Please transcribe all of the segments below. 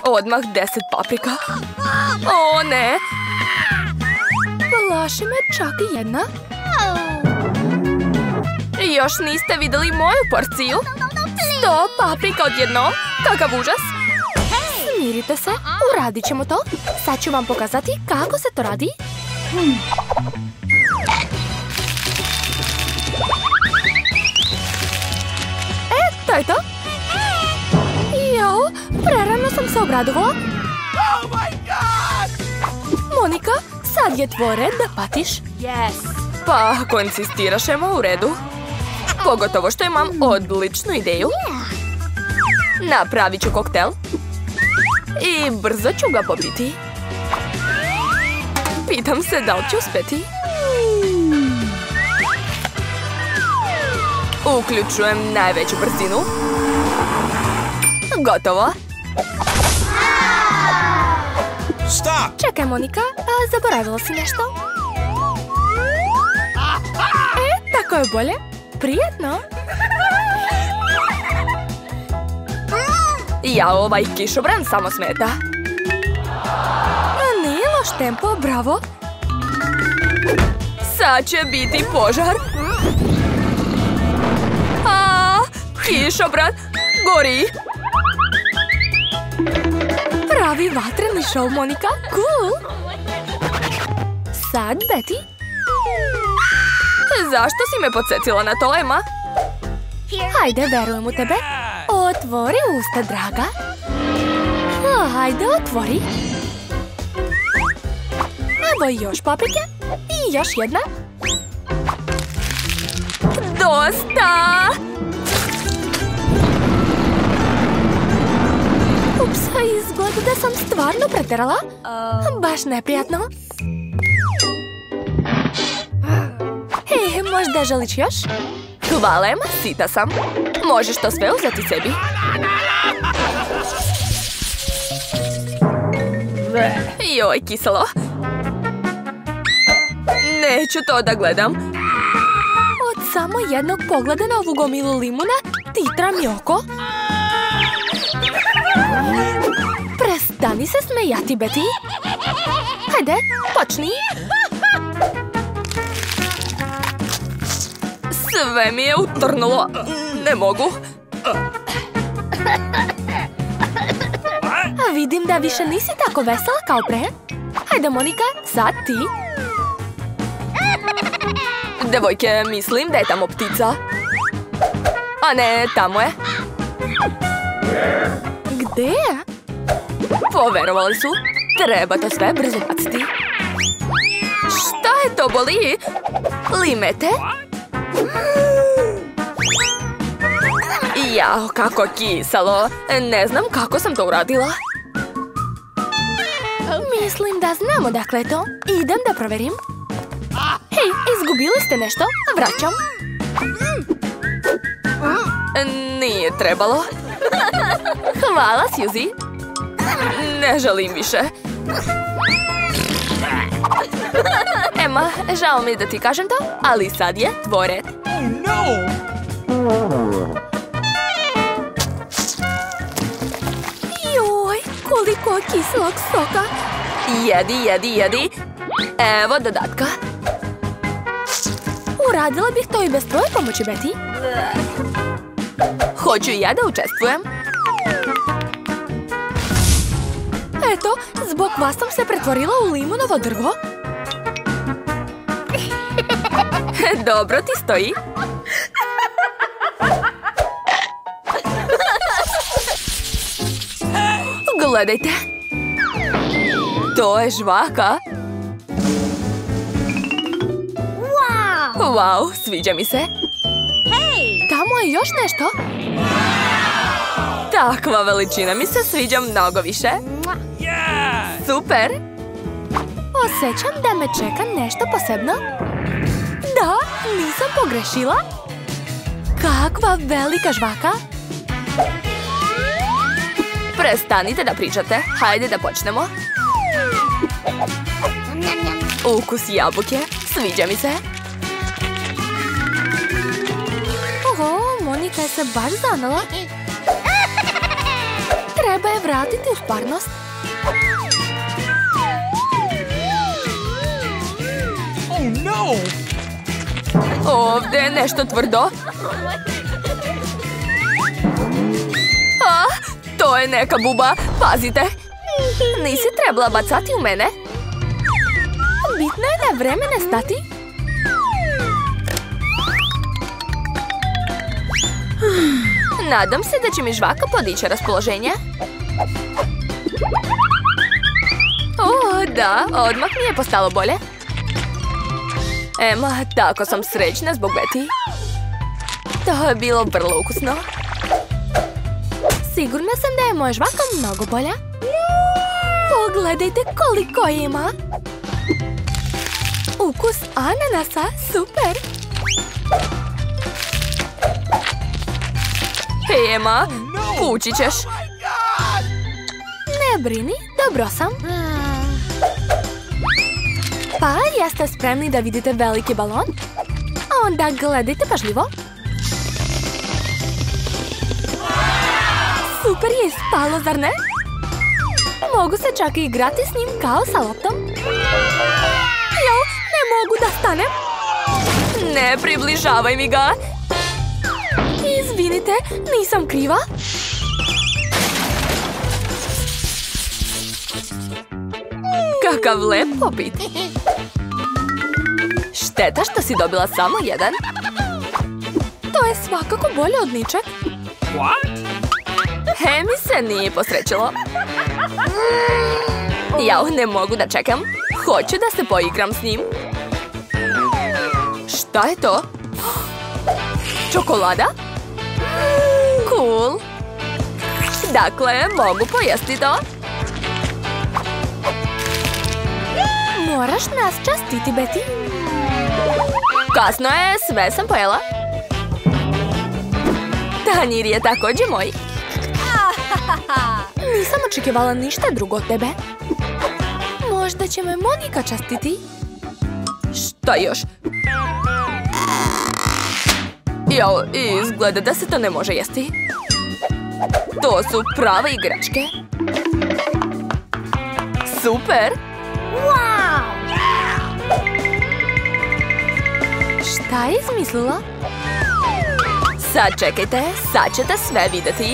Odmah 10 paprika. O, ne. Plaši me čak i jedna. Još niste vidjeli moju porciju. 100 paprika odjednom. Kakav užas. Smirite se, uradit ćemo to. Sad ću vam pokazati kako se to radi. To je to. Jao, prerano sam se obradovala. Monika, sad je tvoj red da patiš. Pa, ako insistiraš, Ema, u redu. Pogotovo što imam odličnu ideju. Napravit ću koktel. I brzo ću ga popiti. Pitam se da li ću uspjeti. Uključujem najveću brzinu. Gotovo. Čekaj, Monika, zaboravila si nešto? Tako je bolje. Prijetno. Ja, ovaj kišobran samo smeta. Nije loš tempo, bravo. Sad će biti požar. Kišobran gori. Pravi vatreni šou, Monika. Cool. Sad, Betty. Zašto si me podsjetila na to, Ema? Hajde, verujem u tebe. Otvori usta, draga. Hajde, otvori. Evo još paprike. I još jedna. Dosta! Ups, izgleda da sam stvarno pretjerala. Baš neprijatno. Hej, možda želiš još? Hvala, Ema, sita sam. Možeš to sve uzeti sebi. Joj, kiselo. Neću to da gledam. Od samo jednog pogleda na ovu gomilu limuna titra mi oko. Prestani se smejati, Betty. Hajde, počni. Sve mi je utrnulo. Ne mogu. A vidim da više nisi tako vesela kao pre. Hajde, Monika, sad ti. Devojke, mislim da je tamo ptica. A ne, tamo je. Gde je? Poverovali su. Treba to sve brzo baciti. Šta je to, boli? Limete? Jao, kako kiselo. Ne znam kako sam to uradila. Mislim da znam odakle je to. Idem da proverim. Hej, izgubili ste nešto? Vraćam. Nije trebalo. Hvala, Suzy. Ne želim više. Ema, žao mi da ti kažem to, ali sad je tvoj red. Joj, koliko kiselog soka. Jedi, jedi, jedi. Evo dodatka. Uradila bih to i bez tvoje pomoći, Betty. Hoću i ja da učestvujem. Eto, zbog vas sam se pretvorila u limunovo drvo. Dobro ti stoji. Gledajte. To je žvaka. Wow, sviđa mi se. Tamo je još nešto. Takva veličina mi se sviđa mnogo više. Super. Osjećam da me čeka nešto posebno. Da, nisam pogrešila. Kakva velika žvaka. Prestanite da pričate. Hajde da počnemo. Ukus jabuke. Sviđa mi se. Oho, Monika je se baš zanala. Treba je vratiti u stvarnost. Oh no! Ovdje je nešto tvrdo. To je neka buba. Pazite. Nisi trebala bacati u mene. Bitno je na vreme ne stati. Nadam se da će mi žvaka podići raspoloženje. Da, odmah mi je postalo bolje. Ema, tako sam srećna zbog Betty. To je bilo vrlo ukusno. Sigurna sam da je moja žvaka mnogo bolja. Pogledajte koliko ima. Ukus ananasa, super. Hej, Ema, pući ćeš. Ne brini, dobro sam. Pa, jeste spremni da vidite veliki balon? Onda gledajte pažljivo. Super je ispalo, zar ne? Mogu se čak i igrati s njim kao sa loptom. Jao, ne mogu da stanem. Ne približavaj mi ga. Izvinite, nisam kriva. Kakav lep popit. Šteta što si dobila samo jedan. To je svakako bolje od ničeg. What? Mi se nije posrećilo. Jao, ne mogu da čekam. Hoću da se poigram s njim. Šta je to? Čokolada? Cool. Dakle, mogu pojesti to. Moraš nas častiti, Betty. Kasno je, sve sam pojela. Tanjir je također moj. Nisam očekivala ništa drugo od tebe. Možda će me Monika častiti. Šta još? Jao, izgleda da se to ne može jesti. To su prave igračke. Super! Wow! Šta je izmislila? Sad čekajte, sad ćete sve vidjeti.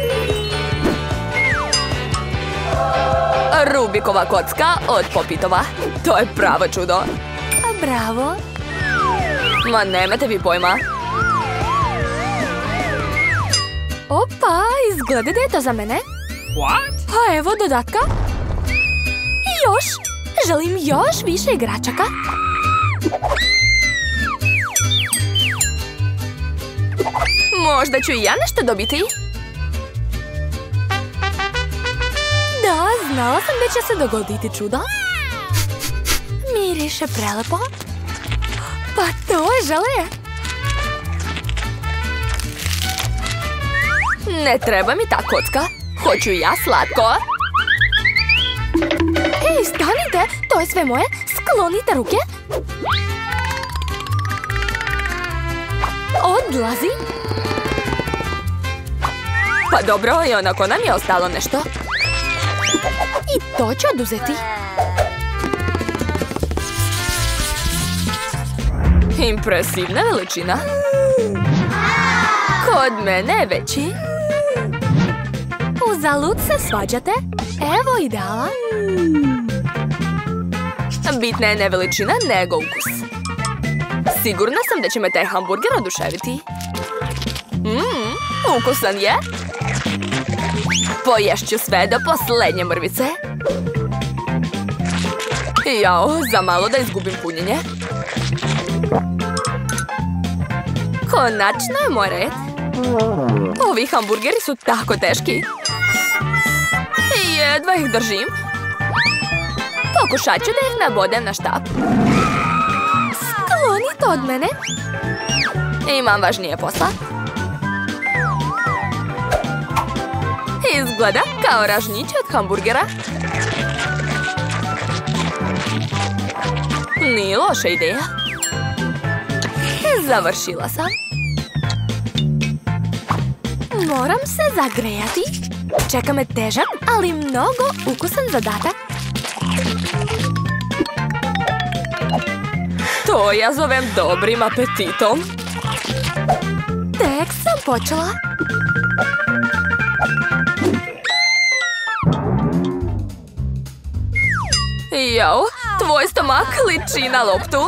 Rubikova kocka od Popitova. To je pravo čudo. Bravo. Ma nemate vi pojma. Opa, izgleda da je to za mene. What? A evo dodatka. I još. Želim još više igračaka. Možda ću i ja nešto dobiti. Da, znala sam da će se dogoditi čudo. Miriše prelepo. Pa to je žele. Ne treba mi ta kocka. Hoću ja slatko. Ej, stanite, to je sve moje. Sklonite ruke. Odlazi. Pa dobro, i onako nam je ostalo nešto. I to ću oduzeti. Impresivna veličina. Kod mene je veći. Uzalud se svađate. Evo ideala. Bitna je ne veličina, nego ukus. Sigurna sam da će me taj hamburger oduševiti. Ukusan je. Poješću sve do posljednje mrvice. Jao, za malo da izgubim punjenje. Konačno je moj red. Ovi hamburgeri su tako teški. Jedva ih držim. Pokušat ću da ih nabodem na štap. Sklonite od mene. Imam važnije posla. Izgleda kao ražnjić od hamburgera. Nije loša ideja. Završila sam. Moram se zagrejati. Čeka me težak, ali mnogo ukusan zadatak. To ja zovem dobrim apetitom. Tek sam počela. Jao, tvoj stomak liči na loptu.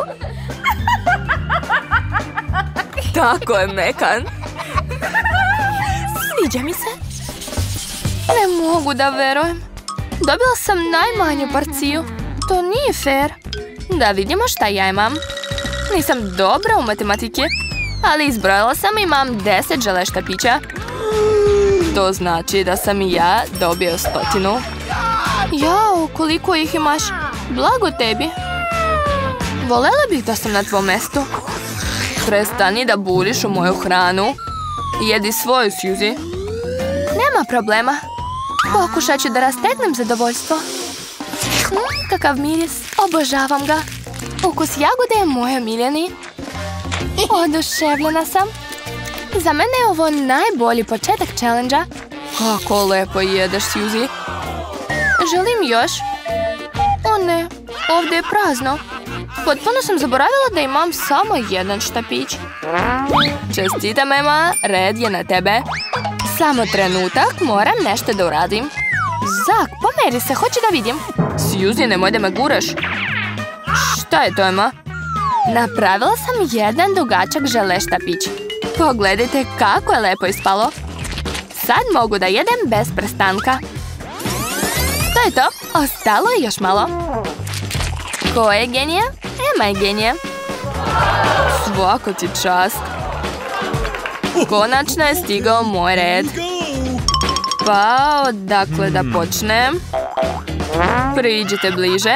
Tako je mekan. Sviđa mi se. Ne mogu da verujem. Dobila sam najmanju porciju. To nije fair. Da vidimo šta ja imam. Nisam dobra u matematike, ali izbrojala sam i imam 10 žele štapića. To znači da sam i ja dobio 100. Jao, koliko ih imaš? Blago tebi. Volela bih da sam na tvom mjestu. Prestani da buriš u moju hranu. Jedi svoju, Suzy. Nema problema. Pokušat ću da rastegnem zadovoljstvo. Kakav miris. Obožavam ga. Ukus jagode je moj omiljeni. Oduševljena sam. Za mene je ovo najbolji početak challenge-a. Kako lepo jedeš, Suzy. Želim još. O ne, ovdje je prazno. Potpuno sam zaboravila da imam samo jedan štapić. Čestitam, Emma, red je na tebe. Samo trenutak, moram nešto da uradim. Zak, pomeri se, hoću da vidim. Suzy, nemoj da me guraš. Šta je to, Emma? Napravila sam jedan dugačak žele štapić. Pogledajte kako je lepo ispalo. Sad mogu da jedem bez prestanka. To je to, ostalo je još malo. Ko je genija? Emma je genija. Svaka ti čast. Konačno je stigao moj red. Pa, odakle da počnem? Priđite bliže.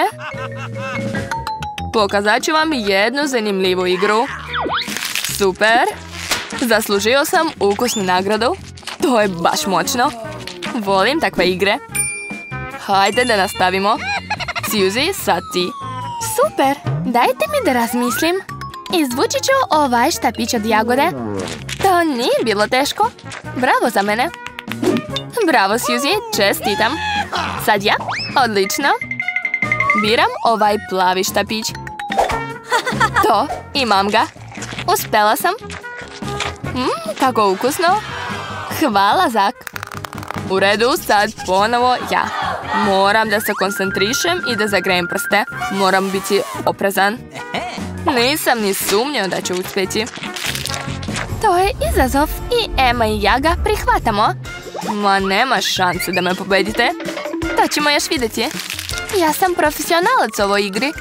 Pokazat ću vam jednu zanimljivu igru. Super. Zaslužio sam ukusnu nagradu. To je baš moćno. Volim takve igre. Hajde da nastavimo. Suzy, sad ti. Super, dajte mi da razmislim. Izvući ću ovaj štapić od jagode. To nije bilo teško. Bravo za mene. Bravo, Suzy, čestitam. Sad ja? Odlično. Biram ovaj plavi štapić. To, imam ga. Uspela sam. Kako ukusno. Hvala, Zak. U redu, sad ponovo ja. Moram da se koncentrišem i da zagrejem prste. Moram biti oprezan. Nisam ni sumnjao da ću uspjeti. To je izazov i Emma i ja ga prihvatamo. Ma nema šanse da me pobedite. To ćemo još vidjeti. Ja sam profesionalac u ovoj igri.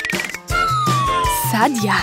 Sad ja.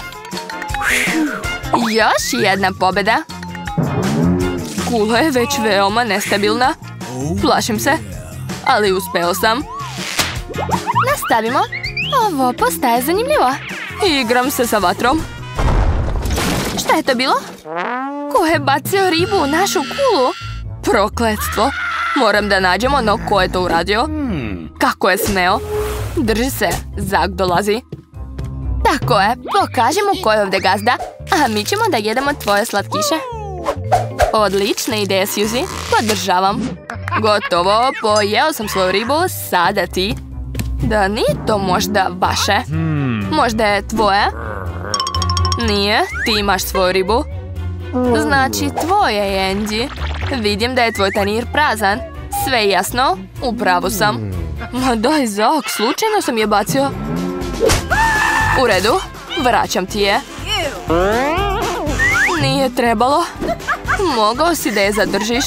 Još jedna pobjeda. Kula je već veoma nestabilna. Plašim se, ali uspeo sam. Nastavimo. Ovo postaje zanimljivo. Igram se sa vatrom. Šta je to bilo? Ko je bacio ribu u našu kulu? Prokletstvo. Moram da nađemo, no ko je to uradio? Kako je smeo? Drži se, Zak dolazi. Tako je, pokaži mu ko je ovdje gazda, a mi ćemo da jedemo tvoje slatkiše. Odlična ideja, Suzy. Podržavam. Gotovo, pojeo sam svoju ribu, sada ti. Da nije to možda vaše? Možda je tvoje? Nije, ti imaš svoju ribu. Znači, tvoje je, Andy. Vidim da je tvoj tanjir prazan. Sve jasno? Upravo sam. Ma daj, Zak, slučajno sam je bacio. U redu, vraćam ti je. Nije trebalo. Mogao si da je zadržiš.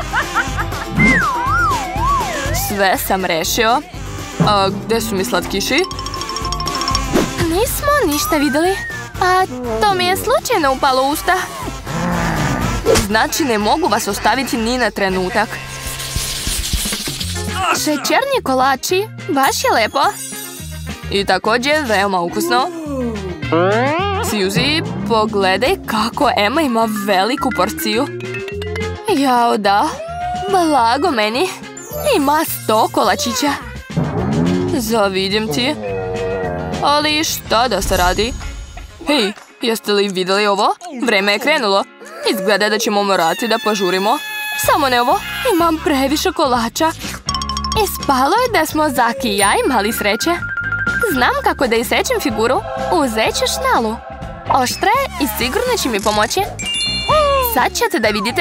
Sve sam rešio. A gdje su mi slatkiši? Nismo ništa vidjeli. A to mi je slučajno upalo u usta. Znači ne mogu vas ostaviti ni na trenutak. Šećerni kolači, baš je lepo. I također veoma ukusno. Suzy, pogledaj kako Emma ima veliku porciju. Jao da, blago meni. Ima 100 kolačića. Zavidim ti. Ali šta da se radi? Hej, jeste li vidjeli ovo? Vreme je krenulo. Izgleda da ćemo morati da požurimo. Samo ne ovo, imam previše kolača. Ispalo je da smo Zaki i ja imali sreće. Znam kako da isečem figuru. Uzet ću šnalu. Oštra je i sigurno će mi pomoći. Sad ćete da vidite.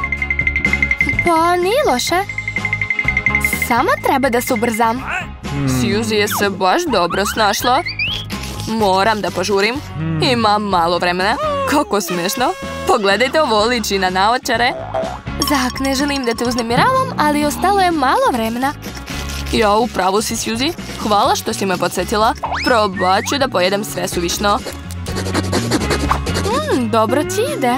Pa nije loše. Samo treba da se ubrzam. Suzy je se baš dobro snašla. Moram da požurim. Imam malo vremena. Kako smiješno. Pogledajte, ovo liči na naočare. Zak, ne želim da te uznemiravam, ali ostalo je malo vremena. Ja, upravo si, Suzy. Hvala što si me podsjetila. Probat ću da pojedem sve suvišno. Dobro ti ide.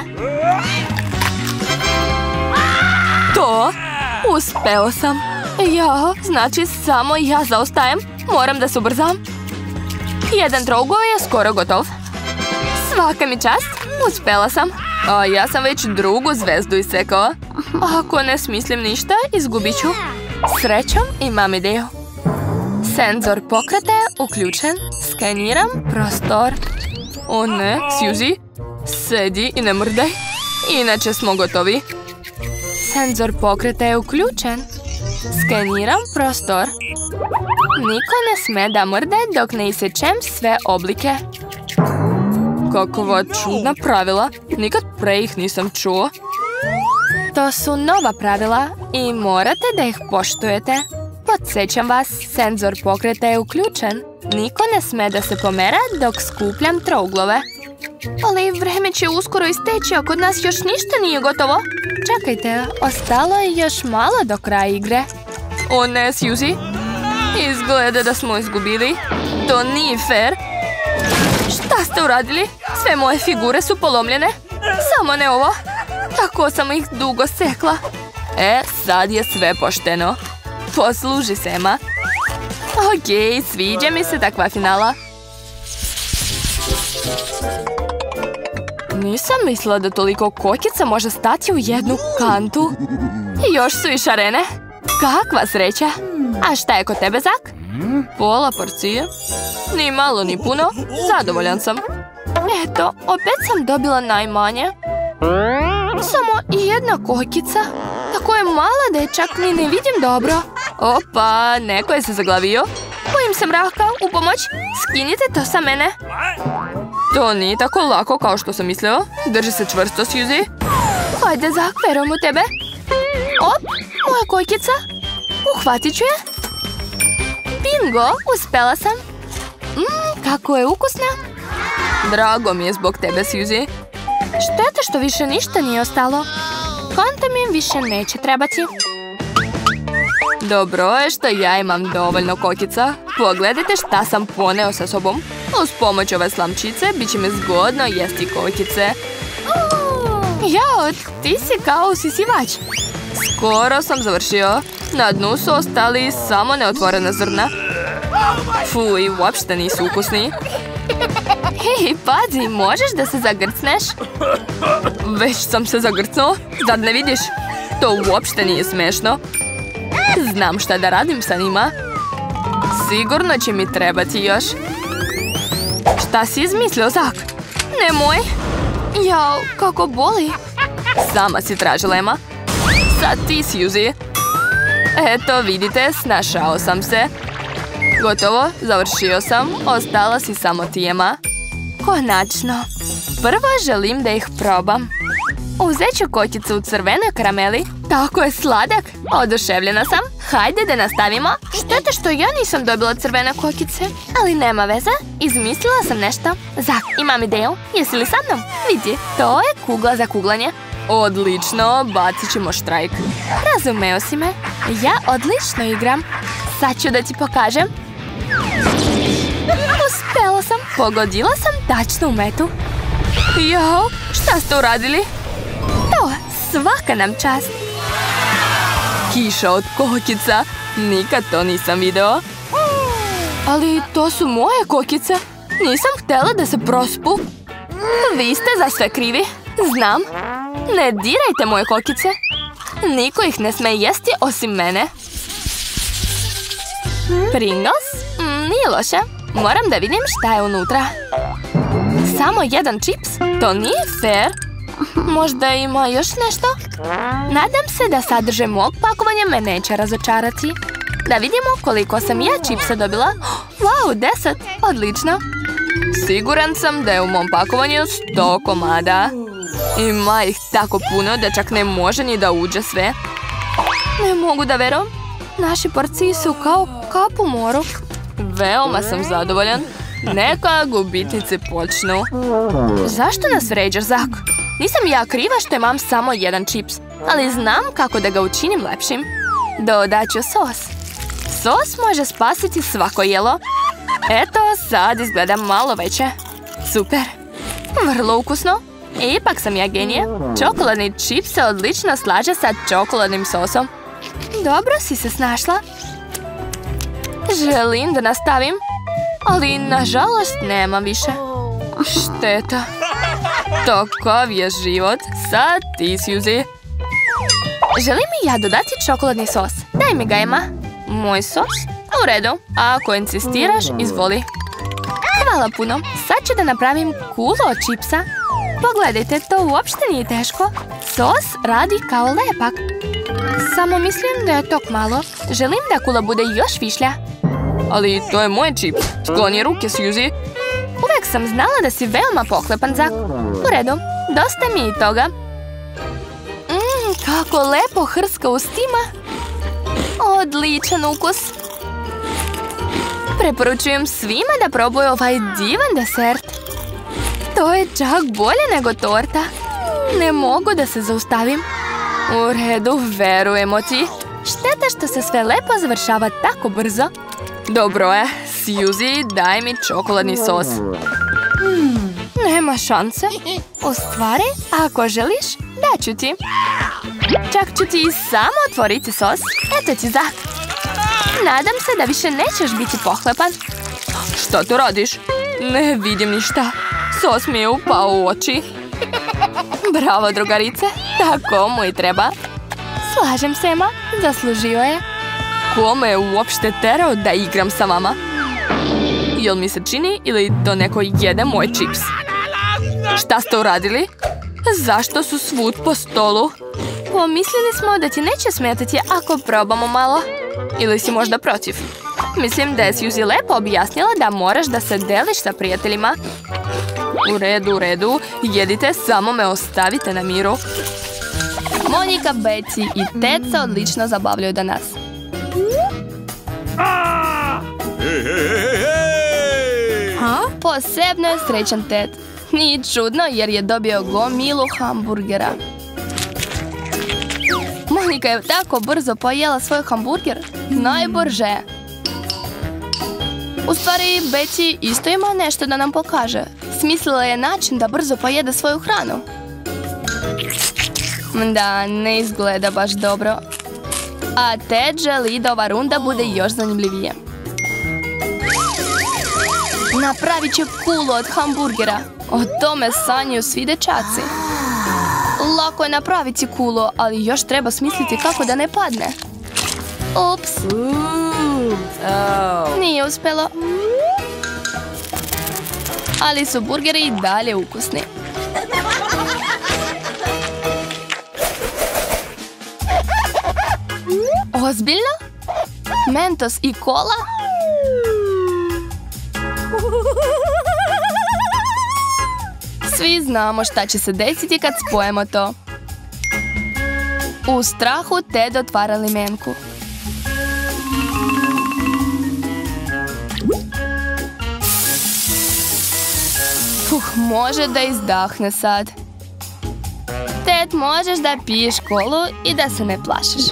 To! Uspeo sam. Ja, znači samo ja zaostajem. Moram da se ubrzam. Jedan trougao je skoro gotov. Svaka mi čast. Uspela sam. A ja sam već drugu zvezdu isekao. Ako ne smislim ništa, izgubit ću. Srećom imam ideju. Senzor pokreta je uključen. Skeniram prostor. O ne, Suzy. Sedi i ne mrdaj. Inače smo gotovi. Senzor pokreta je uključen. Skeniram prostor. Niko ne sme da mrde dok ne isečem sve oblike. Kakva čudna pravila. Nikad pre ih nisam čuo. To su nova pravila i morate da ih poštujete. Podsjećam vas, senzor pokreta je uključen. Niko ne sme da se pomera dok skupljam trouglove. Ali vreme će uskoro isteći, a kod nas još ništa nije gotovo. Čekajte, ostalo je još malo do kraja igre. O ne, Suzy. Izgleda da smo izgubili. To nije fair. Šta ste uradili? Sve moje figure su polomljene. Samo ne ovo. Tako sam ih dugo sekla. Sad je sve pošteno. Posluži se, Emma. Okej, sviđa mi se takva finala. Nisam mislila da toliko kokica može stati u jednu kantu. I još su i šarene. Kakva sreća. A šta je kod tebe, Zak? Pola porcije. Ni malo, ni puno. Zadovoljan sam. Eto, opet sam dobila najmanje. Samo jedna kokica. Tako je mala da je čak ni ne vidim dobro. Opa, neko je se zaglavio. Bojim se mraka, u pomoć. Skinite to sa mene. To nije tako lako kao što sam mislio. Drži se čvrsto, Suzy. Hajde, Zak, verujem u tebe. Op, moja kokica. Uhvatit ću je. Bingo, uspela sam. Kako je ukusna. Drago mi je zbog tebe, Suzy. Šteta što više ništa nije ostalo. Konta mi više neće trebati. Dobro je što ja imam dovoljno kokica. Pogledajte šta sam poneo sa sobom. Uz pomoć ove slamčice bit će mi zgodno jesti kokice. Jao, ti si kao usisivač. Skoro sam završio. Na dnu su ostali samo neotvorena zrna. Fuj, uopšte nisu ukusni. Hej, pazi, možeš da se zagrcneš? Već sam se zagrcnuo. Zar ne vidiš? To uopšte nije smešno. Znam šta da radim sa njima. Sigurno će mi trebati još. Šta si izmislio, Zak? Nemoj. Jao, kako boli. Sama si tražila, Emma. Sad ti, Suzy. Eto, vidite, snašao sam se. Gotovo, završio sam. Ostala si samo ti, Emma. Konačno. Prvo želim da ih probam. Uzet ću kokicu u crvenoj karameli. Tako je sladak. Oduševljena sam. Hajde da nastavimo. Šteta što ja nisam dobila crvene kokice. Ali nema veze. Izmislila sam nešto. Zak, imam ideju. Jesi li sa mnom? Vidi, to je kugla za kuglanje. Odlično, bacit ćemo štrajk. Razumeo si me. Ja odlično igram. Sad ću da ti pokažem. Uspela sam. Pogodila sam tačno u metu. Jao, šta ste uradili? To, svaka nam čast. Kiša od kokica. Nikad to nisam video. Ali to su moje kokice. Nisam htjela da se prospu. Vi ste za sve krivi. Znam. Ne dirajte moje kokice. Niko ih ne sme jesti osim mene. Pringles? Nije loše. Moram da vidim šta je unutra. Samo jedan čips? To nije fair. Možda ima još nešto? Nadam se da sadržaj mog pakovanja me neće razočarati. Da vidimo koliko sam ja čipsa dobila. Wow, 10. Odlično. Siguran sam da je u mom pakovanju 100 komada. Ima ih tako puno da čak ne može ni da uđe sve. Ne mogu da verujem. Naši porcije su kao kap u moru. Veoma sam zadovoljan. Neka gubitnici počnu. Zašto nas vređaš, Zak? Nisam ja kriva što imam samo jedan čips, ali znam kako da ga učinim lepšim. Dodat ću sos. Sos može spasiti svako jelo. Eto, sad izgleda malo veće. Super. Vrlo ukusno. Ipak sam ja genije. Čokoladni čips se odlično slaže sa čokoladnim sosom. Dobro si se snašla. Želim da nastavim, ali nažalost nema više. Šteta. Takav je život. Sad ti, Suzy. Želim i ja dodati čokoladni sos. Daj mi ga, Emma. Moj sos? U redu. Ako insistiraš, izvoli. Hvala puno. Sad ću da napravim kulu od čipsa. Pogledajte, to uopšte nije teško. Sos radi kao lepak. Samo mislim da je tok malo. Želim da kula bude još višlja. Ali to je moj čips. Skloni ruke, Suzy. Uvijek sam znala da si veoma pohlepan, Zak. U redu, dosta mi i toga. Kako lepo hrska ustima. Odličan ukus. Preporučujem svima da probaju ovaj divan desert. To je čak bolje nego torta. Ne mogu da se zaustavim. U redu, verujemo ti. Šteta što se sve lepo završava tako brzo. Dobro je. Suzy, daj mi čokoladni sos. Nema šanse. U stvari, ako želiš, daću ti. Čak ću ti i samo otvoriti sos. Eto ti, Zak. Nadam se da više nećeš biti pohlepan. Šta tu radiš? Ne vidim ništa. Sos mi je upao u oči. Bravo, drugarice. Tako mu i treba. Slažem se, Emma. Zaslužio je. Ko me je uopšte terao da igram sa vama? Jel mi se čini ili to neko jede moj čips? Šta ste uradili? Zašto su svud po stolu? Pomislili smo da ti neće smetati ako probamo malo. Ili si možda protiv? Mislim da je Suzy lepo objasnila da moraš da se deliš sa prijateljima. U redu, u redu. Jedite, samo me ostavite na miru. Monika, Betsy i Ted se odlično zabavljaju danas. Posebno je srećan Ted. Nije čudno jer je dobio gomilu hamburgera. Monika je tako brzo pojela svoj hamburger. Najbrže. U stvari, Betsy isto ima nešto da nam pokaže. Smislila je način da brzo pojede svoju hranu. Da, ne izgleda baš dobro. A Ted želi da ova runda bude još zanimljivije. Napravit će kulu od hamburgera. O tome sanjaju svi dečaci. Lako je napraviti kulu, ali još treba smisliti kako da ne padne. Ups. Nije uspjelo. Ali su burgeri i dalje ukusni. Ozbiljno? Mentos i kola? Svi znamo šta će se desiti kad spojemo to. U strahu Ted otvara limenku. Može da izdahne sad. Ted, možeš da piješ kolu i da se ne plašiš.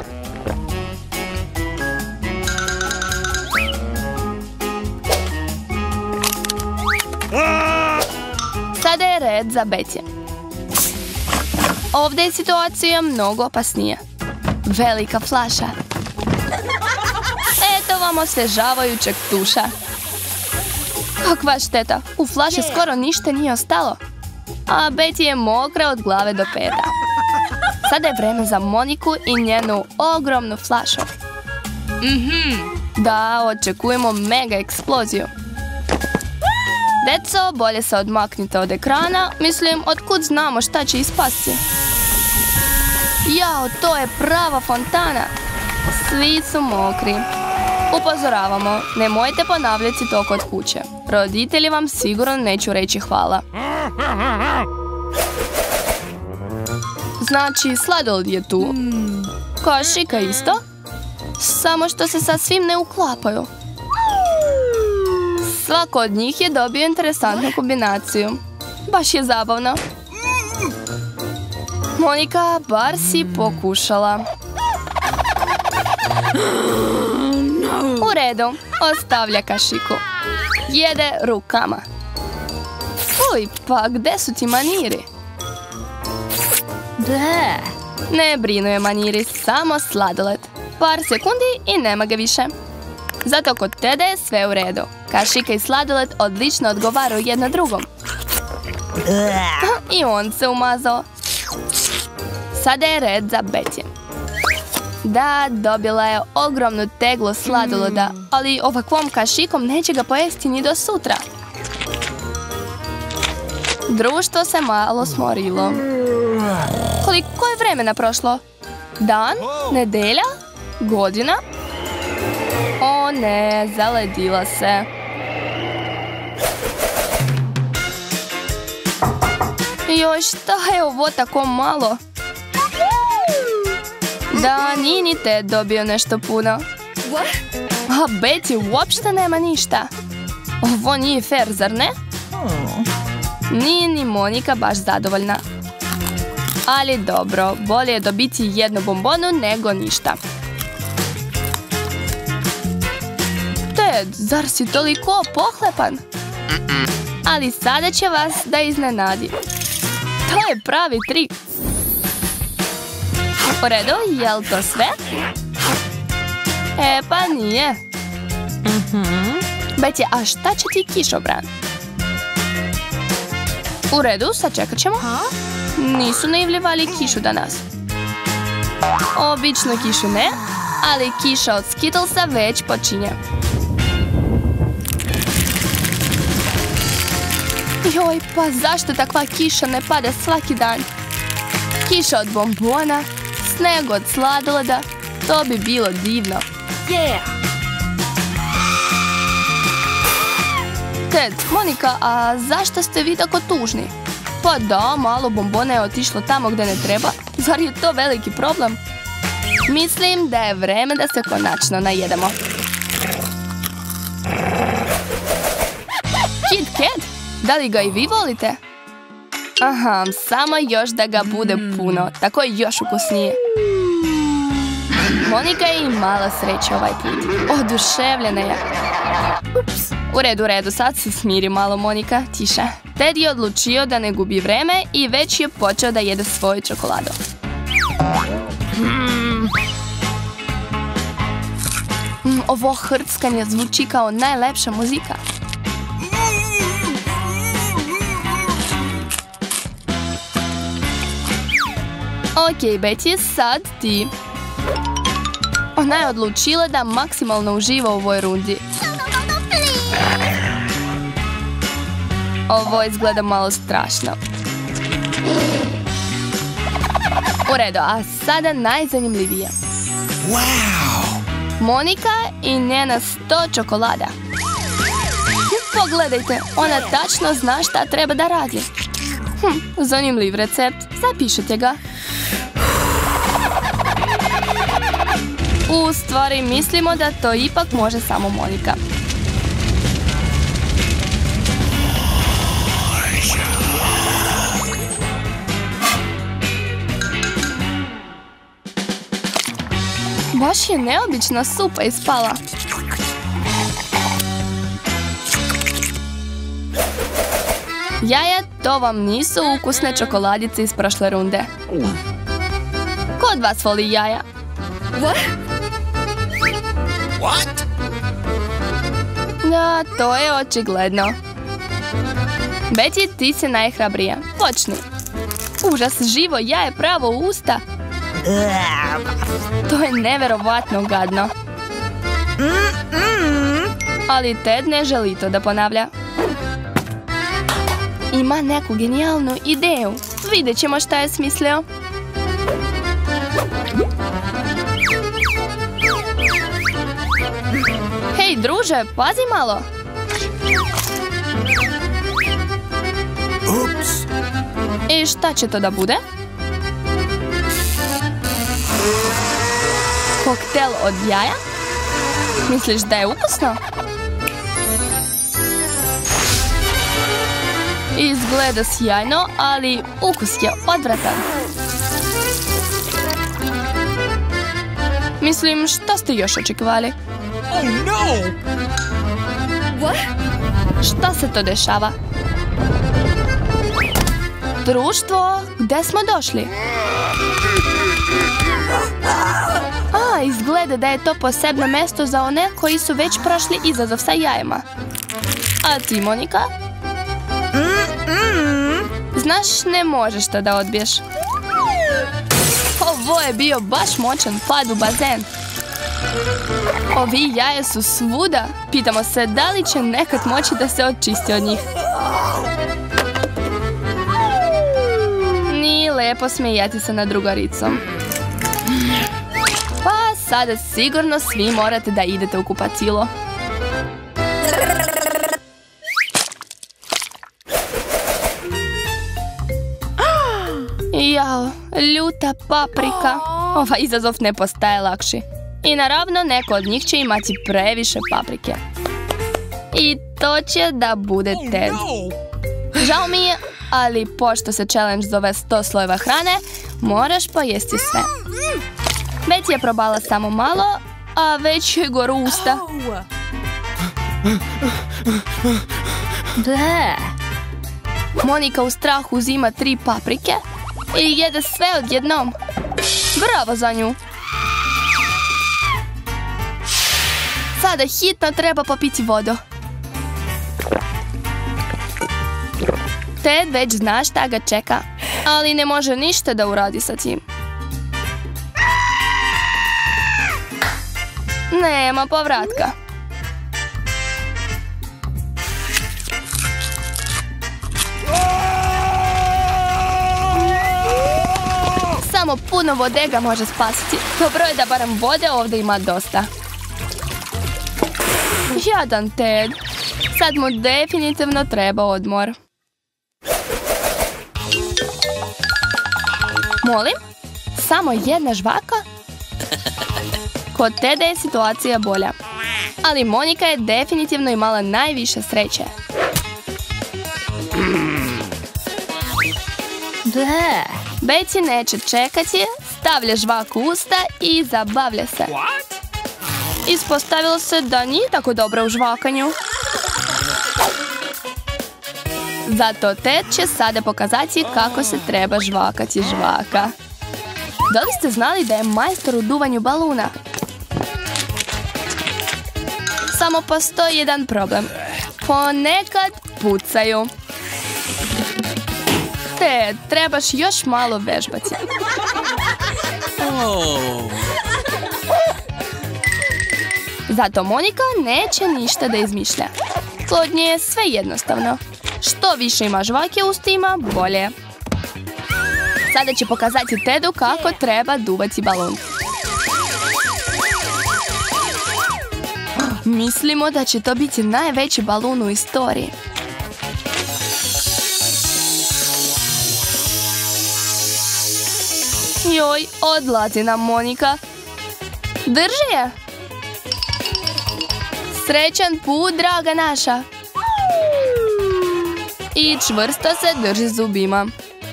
Sada je red za Betsy. Ovdje je situacija mnogo opasnija. Velika flaša. Eto vam osvežavajućeg tuša. Kakva šteta, u flaši skoro ništa nije ostalo. A Betsy je mokra od glave do peta. Sada je vreme za Moniku i njenu ogromnu flašu. Da, očekujemo mega eksploziju. Deco, bolje se odmaknite od ekrana. Mislim, otkud znamo šta će ispasti. Jao, to je prava fontana. Svi su mokri. Upozoravamo, nemojte ponavljati to kod kuće. Roditelji vam sigurno neću reći hvala. Znači, sladoled je tu. Kašika isto. Samo što se sa svim ne uklapaju. Svako od njih je dobio interesantnu kombinaciju. Baš je zabavno. Monika, bar si pokušala. U redu, ostavlja kašiku. Jede rukama. Uj, pa gde su ti maniri? Ne brinu je maniri, samo sladoled. Par sekundi i nema ga više. Zato kod Teda je sve u redu. Kašika i sladoled odlično odgovaraju jedno drugom. I on se umazao. Sada je red za Betty. Da, dobila je ogromnu teglu sladoleda, ali ovakvom kašikom neće ga pojesti ni do sutra. Društvo se malo smorilo. Koliko je vremena prošlo? Dan? Nedelja? Godina? O ne, zaledila se. Joj, šta je ovo tako malo? Da, nije ni Ted dobio nešto puno. A Betty uopšte nema ništa. Ovo nije fair, zar ne? Nije ni Monika baš zadovoljna. Ali dobro, bolje je dobiti jednu bombonu nego ništa. Ted, zar si toliko pohlepan? Ali sada će vas da iznenadi. To je pravi trik. U redu, je li to sve? E, pa nije. Betty, a šta će ti kišobran? U redu, sačekat ćemo. Nisu naivljivali kišu danas. Običnu kišu ne, ali kiša od Skittlesa već počinje. Joj, pa zašto takva kiša ne pada svaki dan? Kiša od bombona, sneg od sladoleda, to bi bilo divno. Ted, Monika, a zašto ste vi tako tužni? Pa da, malo bombona je otišlo tamo gdje ne treba. Zar je to veliki problem? Mislim da je vreme da se konačno najedemo. Kit Kat, da li ga i vi volite? Aha, samo još da ga bude puno, tako je još ukusnije. Monika je imala sreće ovaj put. Oduševljena je. Ups. U redu, sad se smiri malo, Monika, tiše. Ted je odlučio da ne gubi vreme i već je počeo da jede svoju čokoladu. Ovo hrckanje zvuči kao najlepša muzika. Ok, Betty, sad ti. Ona je odlučila da maksimalno uživa u ovoj rundi. Ovo izgleda malo strašno. U redu, a sada najzanimljivije. Monika i njena 100 čokolada. Pogledajte, ona tačno zna šta treba da radi. Zanimljiv recept, zapišite ga. U stvari, mislimo da to ipak može samo Monika. Baš je neobična supa ispala. Jaja, to vam nisu ukusne čokoladice iz prošle runde. Ko od vas voli jaja? What? Da, to je očigledno. Betty, ti si najhrabrija. Počni. Užas, živo jaje pravo u usta. To je neverovatno gadno. Ali Ted ne želi to da ponavlja. Ima neku genijalnu ideju. Vidjet ćemo šta je smislio. Hej, druže, pazi malo. Ups. I šta će to da bude? Koktel od jaja? Misliš da je ukusno? Izgleda sjajno, ali ukus je odvratan. Mislim, šta ste još očekivali? Oh no! Šta se to dešava? Društvo, gde smo došli? Izgleda da je to posebno mesto za one koji su već prošli izazov sa jajima. A ti, Monika? Znaš, ne možeš to da odbiješ. Ovo je bio baš moćan pad u bazen. Ovi jaje su svuda. Pitamo se da li će nekad moći da se očisti od njih. Nije lepo smijati se nad drugaricom. Pa sada sigurno svi morate da idete u kupatilo. Jao, ljuta paprika. Ovaj izazov ne postaje lakši. I naravno neko od njih će imati previše paprike. I to će da bude Ted. Žao mi je, ali pošto se challenge zove 100 slojeva hrane, moraš pojesti sve. Betty je probala samo malo, a već je goru usta. Monika u strahu uzima 3 paprike i jede sve odjednom. Bravo za nju. Sada hitno treba popiti vodu. Ted već zna šta ga čeka, ali ne može ništa da uradi sa tim. Nema povratka. Samo puno vode ga može spasiti. Dobro je da barem vode ovdje ima dosta. Jadan Ted. Sad mu definitivno treba odmor. Molim? Samo jedna žvaka? Kod Teda je situacija bolja. Ali Monika je definitivno imala najviše sreće. Betty neće čekati, stavlja žvaku u usta i zabavlja se. Ispostavilo se da nije tako dobra u žvakanju. Zato Ted će sada pokazati kako se treba žvakati žvaka. Da li ste znali da je majstor u duvanju baluna? Samo postoji jedan problem. Ponekad pucaju. Ted, trebaš još malo vežbati. Zato Monika neće ništa da izmišlja. Kod nje je sve jednostavno. Što više ima žvake u ustima, bolje. Sada će pokazati Tedu kako treba duvati balon. Mislimo da će to biti najveći balon u istoriji. Joj, odlazi nam Monika. Drži je. Srećan put, draga naša. I čvrsto se drži zubima.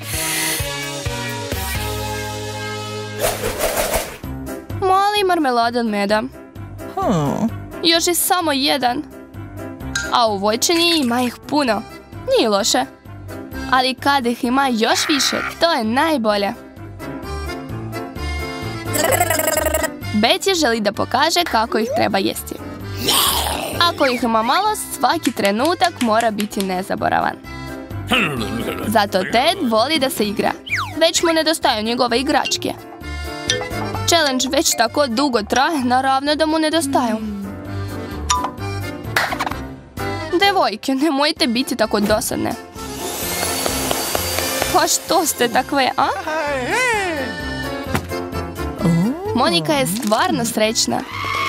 Mali marmelada od meda. Još je samo jedan. A u vojčini ima ih puno. Nije loše. Ali kad ih ima još više, to je najbolje. Betty želi da pokaže kako ih treba jesti. Ako ih ima malo, svaki trenutak mora biti nezaboravan. Zato Ted voli da se igra. Već mu nedostaju njegove igračke. Challenge već tako dugo traje, naravno da mu nedostaju. Devojke, nemojte biti tako dosadne. Pa što ste takve, a? Monika je stvarno srećna.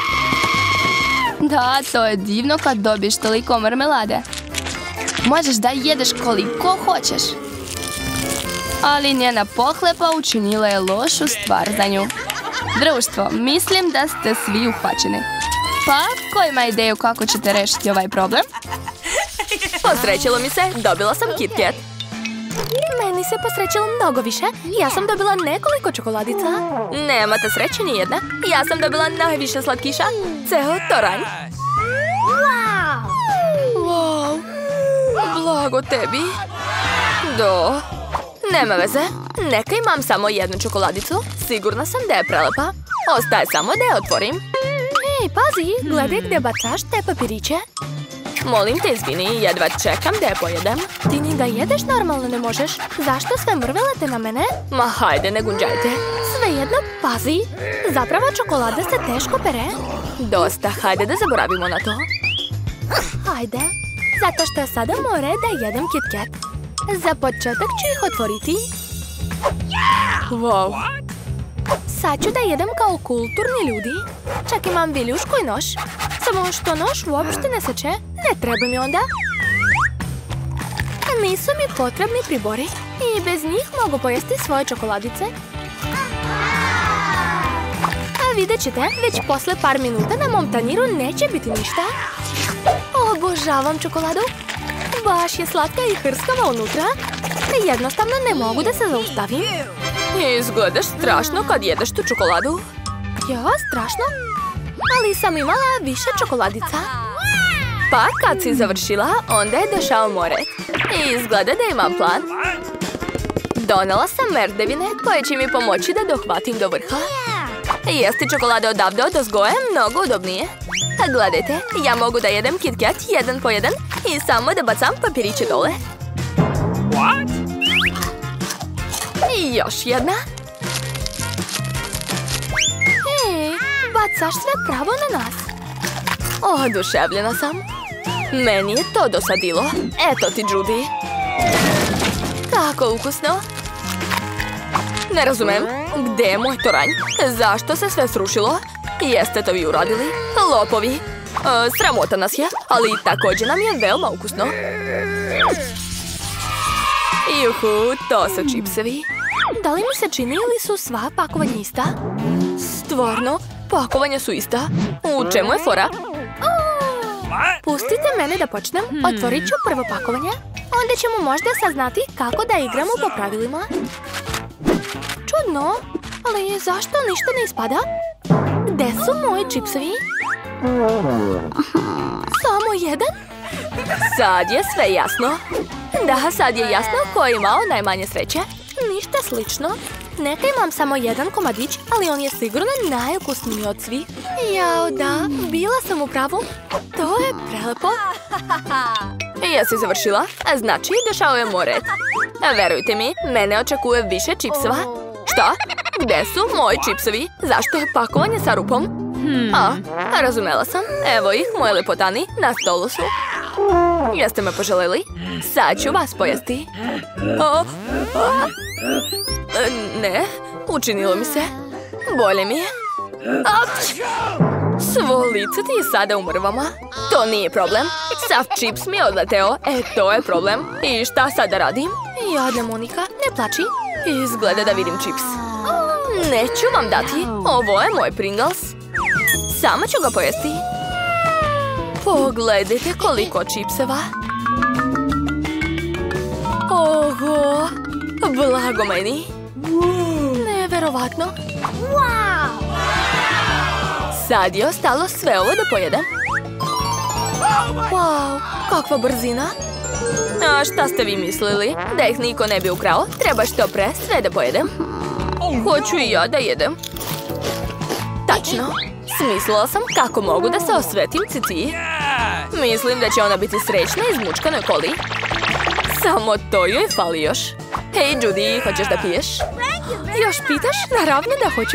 Da, to je divno kad dobiješ toliko marmelade. Možeš da jedeš koliko hoćeš. Ali njena pohlepa učinila je lošu stvar za nju. Društvo, mislim da ste svi uhvaćeni. Pa, ko ima ideju kako ćete rešiti ovaj problem? Posrećilo mi se, dobila sam Kit Kat. Meni se posrećilo mnogo više. Ja sam dobila nekoliko čokoladica. Nemate sreće ni jedna. Ja sam dobila najviše slatkiša. Ceo toranj. Wow. Blago tebi. Do. Nema veze. Neka imam samo jednu čokoladicu. Sigurna sam da je prelepa. Ostaje samo da je otvorim. Ej, pazi, gledaj gdje bacaš te papiriće. Molim te izvini, jedva čekam da je pojedem. Ti ni da jedeš normalno ne možeš. Zašto sve mrvelate na mene? Ma hajde, ne gunđajte. Svejedno, pazi. Zapravo čokolada se teško pere. Dosta, hajde da zaboravimo na to. Hajde. Zato što je sada moj red da jedem Kit Kat. Za početak ću ih otvoriti. Wow. Sad ću da jedem kao kulturni ljudi. Čak imam viljušku i nož. Samo što nož uopšte ne seče. Ne treba mi onda. Nisu mi potrebni pribori. I bez njih mogu pojesti svoje čokoladice. A vidjet ćete, već posle par minuta na mom tanjiru neće biti ništa. Obožavam čokoladu. Baš je slatka i hrskava unutra. Jednostavno ne mogu da se zaustavim. Izgledaš strašno kad jedeš tu čokoladu. Ja, strašno? Ali sam imala više čokoladica. Pa kad si završila, onda je došao moj red. I izgleda da imam plan. Donela sam merdevine koje će mi pomoći da dohvatim do vrha. Jesti čokolade odavde odozgo je mnogo udobnije. A gledajte, ja mogu da jedem Kit Kat jedan po jedan i samo da bacam papiriće dole. What? I još jedna. Ej, bacaš sve pravo na nas. Oduševljena sam. Meni je to dosadilo. Eto ti, Judy. Tako ukusno. Ne razumem. Gde je moj toranj? Zašto se sve srušilo? Jeste to vi uradili? Lopovi. Sramota nas je, ali također nam je veoma ukusno. Juhu, to su čipsevi. Da li mi se čini ili su sva pakovanja ista? Stvarno? Pakovanja su ista? U čemu je fora? Pustite mene da počnem. Otvorit ću prvo pakovanje. Onda ćemo možda saznati kako da igramo po pravilima. Čudno, ali zašto ništa ne ispada? Gde su moji čipsevi? Samo jedan? Sad je sve jasno. Da, sad je jasno ko je imao najmanje sreće. Ništa slično. Neka imam samo jedan komadić, ali on je sigurno najukusniji od svih. Jao, da, bila sam u pravu. To je prelepo. Jesi završila? Znači, došao je moj red. Verujte mi, mene očekuje više čipsova. Šta? Gde su moji čipsovi? Zašto je pakovanje sa rupom? Razumela sam. Evo ih, moji lepotani, na stolu su. Jeste me poželeli? Sad ću vas pojesti. Ne, učinilo mi se. Bolje mi je. Svo lice ti je sada u mrvama. To nije problem. Sav čips mi je odleteo. To je problem. I šta sada radim? Jadna Monika, ne plači. Izgleda da vidim čips. Neću vam dati. Ovo je moj Pringles. Sama ću ga pojesti. Pogledajte koliko čipseva. Oho, blago meni. Neverovatno. Sad je ostalo sve ovo da pojedem. Wow, kakva brzina. A šta ste vi mislili? Da ih niko ne bi ukrao? Treba što pre sve da pojedem. Hoću i ja da jedem. Tačno. Smislila sam kako mogu da se osvetim Cici. Mislim da će ona biti srećna i izmučkanoj koli. Samo to joj fali još. Hej, Judy, hoćeš da piješ? Još pitaš? Naravno da hoću.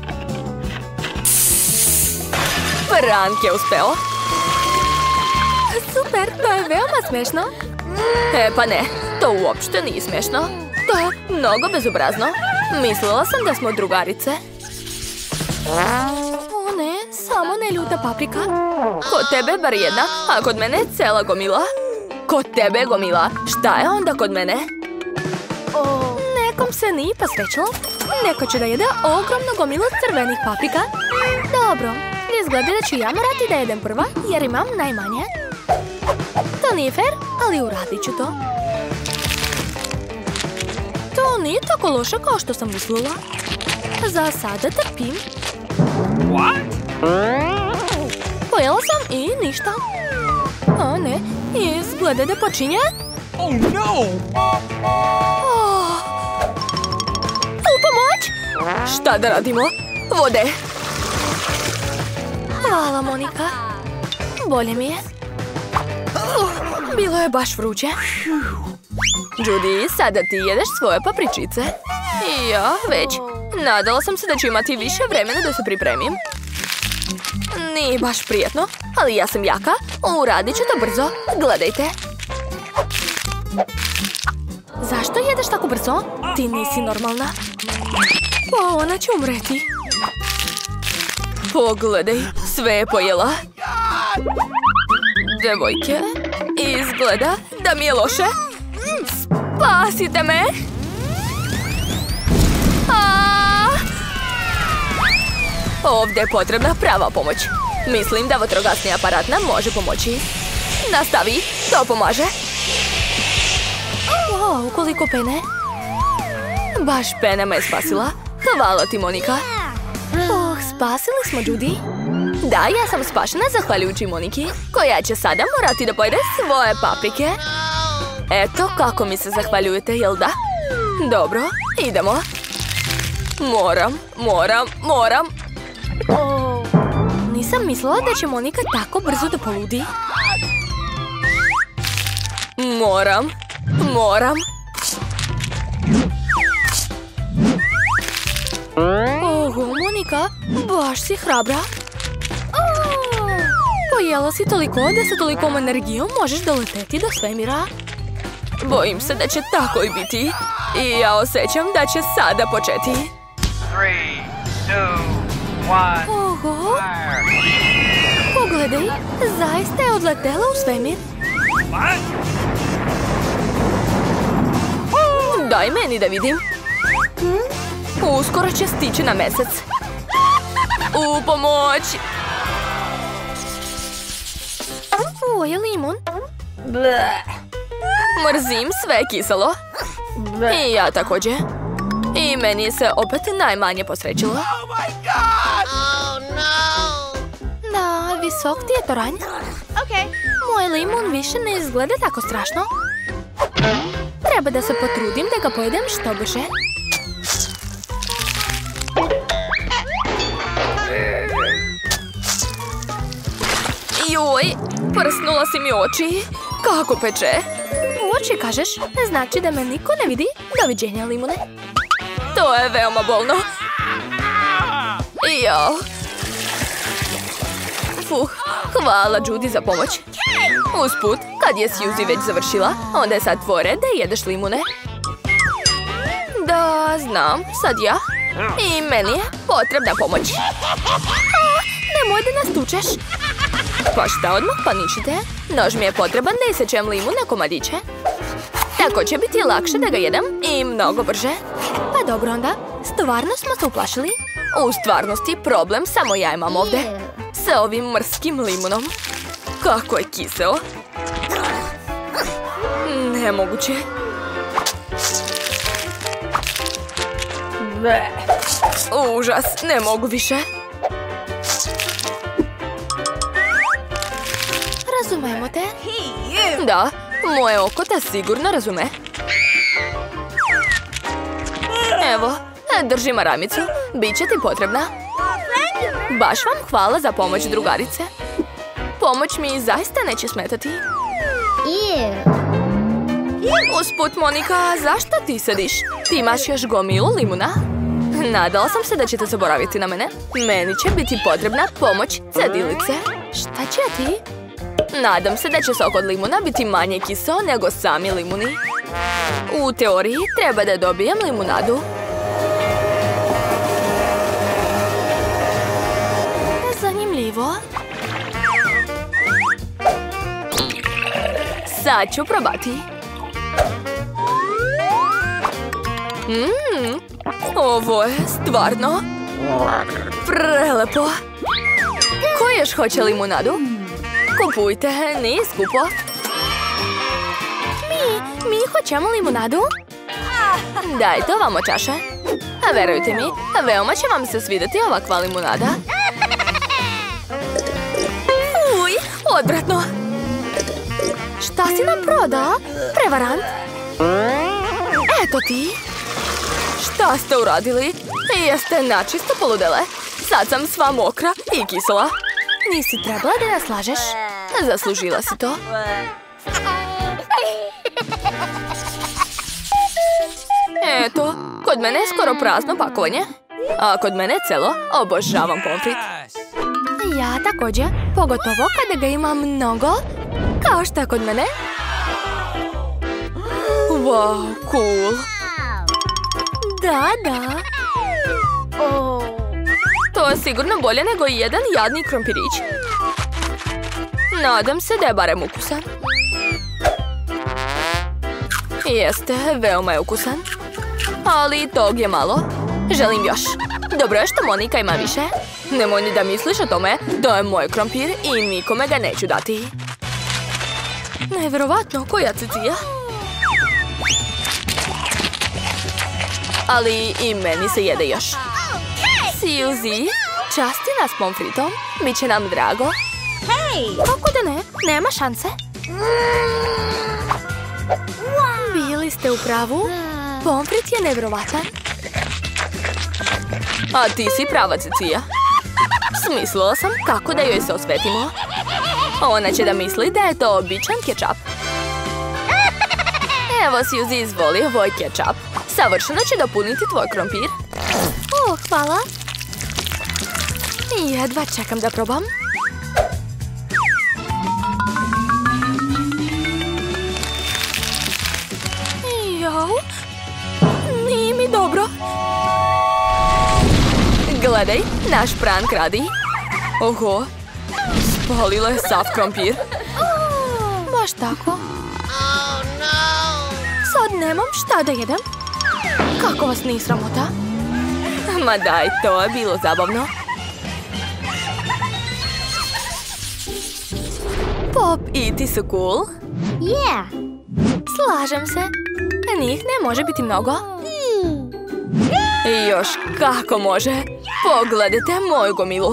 Frank je uspeo. Super, to je veoma smešno. Pa ne, to uopšte nije smešno. To je mnogo bezobrazno. Mislila sam da smo drugarice. O ne, samo ne ljuta paprika. Kod tebe bar jedna, a kod mene cela gomila. Kod tebe gomila. Šta je onda kod mene? Nekom se nije posvećilo. Neko će da jede ogromnu gomilu crvenih paprika. Dobro, izgleda da ću ja morati da jedem prva, jer imam najmanje. To nije fair, ali uradit ću to. To nije tako loše kao što sam mislila. Za sada trpim. What? Pojela sam i ništa. O ne, izgleda da počinje. Oh no! U pomoć! Šta da radimo? Vode! Hvala, Monika. Bolje mi je. Bilo je baš vruće. Judy, sada ti jedeš svoje papričice. I ja već. Nadala sam se da ću imati više vremena da se pripremim. Nije baš prijetno, ali ja sam jaka. Uradit ću to brzo. Gledajte. Zašto jedeš tako brzo? Ti nisi normalna. O, ona će umreti. Pogledaj, sve je pojela. Devojke, izgleda da mi je loše. Spasite me! Ovdje je potrebna prava pomoć. Mislim da vatrogasni aparat nam može pomoći. Nastavi, to pomaže. Wow, koliko pene. Baš pena me je spasila. Hvala ti, Monika. Spasili smo Judy. Da, ja sam spašena zahvaljujući Moniki, koja će sada morati da pojede svoje paprike. Eto kako mi se zahvaljujete, jel da? Dobro, idemo. Moram. Nisam mislila da će Monika tako brzo da poludi. Moram. Oho, Monika, baš si hrabra. Pojela si toliko da sa tolikom energijom možeš doleteti do svemira. Bojim se da će tako i biti. I ja osjećam da će sada početi. 3, 2, 1. Oho, pogledaj, zaista je odletela u svemir. What? Daj meni da vidim. Uskoro će stići na mesec. U pomoć! Ovo je limun. Mrzim sve kiselo. I ja također. I meni se opet najmanje posrećilo. Da, visok ti je toranj. Moj limun više ne izgleda tako strašno. Treba da se potrudim da ga pojedem što brže. Joj, prsnula si mi oči. Kako peče? U oči kažeš? Znači da me niko ne vidi? Doviđenja, limune. To je veoma bolno. Jao. Hvala Judy za pomoć. Usput, kad je Suzy već završila, onda je sad tvore da jedeš limune. Da, znam, sad ja. I meni je potrebna pomoć. Nemoj da nas tučeš. Pa šta odmah paničite? Nož mi je potreban da isečem limun na komadiće. Tako će biti lakše da ga jedem i mnogo brže. Pa dobro onda, stvarno smo se uplašili. U stvarnosti problem samo ja imam ovdje. Sa ovim mrskim limunom. Kako je kiseo. Nemoguće. Užas, ne mogu više. Razumemo te. Da, moje oko te sigurno razume. Evo, drži maramicu, bit će ti potrebna. Baš vam hvala za pomoć, drugarice. Pomoć mi zaista neće smetati. Usput, Monika, zašto ti sediš? Ti imaš još gomilu limuna? Nadala sam se da ćete zaboraviti na mene. Meni će biti potrebna pomoć cedilice. Šta će ti? Nadam se da će sok od limuna biti manje kiseo nego sami limuni. U teoriji treba da dobijem limunadu. Zanimljivo. Sad ću probati. Ovo je stvarno prelepo. Ko još hoće limunadu? Kupujte, nije skupo. Mi hoćemo limunadu? Dajte ovamo čaše. A verujte mi, veoma će vam se svidjeti ovakva limunada. Uj, odvratno. Šta si nam prodao? Prevarant? Eto ti. Šta ste uradili? Jeste načisto poludele. Sad sam sva mokra i kisela. Nisi trebala da nas lažeš. Zaslužila si to. Eto, kod mene je skoro prazno pakovanje. A kod mene je celo. Obožavam pomfrit. Ja također, pogotovo kada ga imam mnogo, kao što je kod mene. Wow, cool. Da. To je sigurno bolje nego jedan jadni krompirić. Nadam se da je barem ukusan. Jeste, veoma je ukusan. Ali tog je malo. Želim još. Dobro je što Monika ima više. Nemoj ni da misliš o tome da je moj krompir i nikome ga neću dati. Nevjerovatno, koja cicija. Ali i meni se jede još. Suzy, časti nas pomfritom. Biće nam drago. Kako da ne? Nema šanse. Bili ste u pravu. Pomfrit je nevjerovatan. A ti si prava cicija. Smislila sam kako da joj se osvetimo. Ona će da misli da je to običan kečap. Evo, Suzy, izvoli ovoj kečap. Savršeno će dopuniti tvoj krompir. Hvala. Jedva čekam da probam. Jau, nije mi dobro. Gledaj, naš prank radi. Oho, spalila je sav krompir. Baš tako. Sad nemam šta da jedem. Kako vas nije sramota? Ma daj, to je bilo zabavno. Pop i ti su cool. Slažem se. Njih ne može biti mnogo. Još kako može. Pogledajte moju gomilu.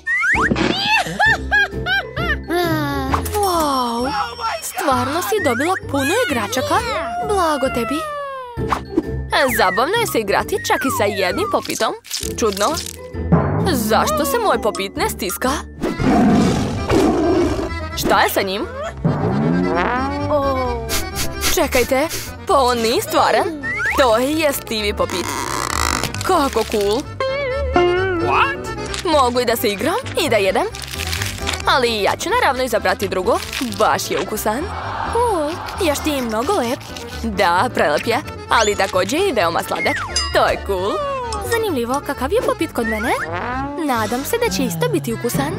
Wow, stvarno si dobila puno igračaka. Blago tebi. Zabavno je se igrati čak i sa jednim popitom. Čudno. Zašto se moj popit ne stiska? Šta je sa njim? Čekajte, pa on nije stvaran. To je Stevie popit. Kako cool. What? Mogu i da se igram i da jedem. Ali ja ću naravno izabrati drugo. Baš je ukusan. Još ti je mnogo lep. Da, prelep je. Ali također i veoma sladak. To je cool. Zanimljivo, kakav je popit kod mene? Nadam se da će isto biti ukusan.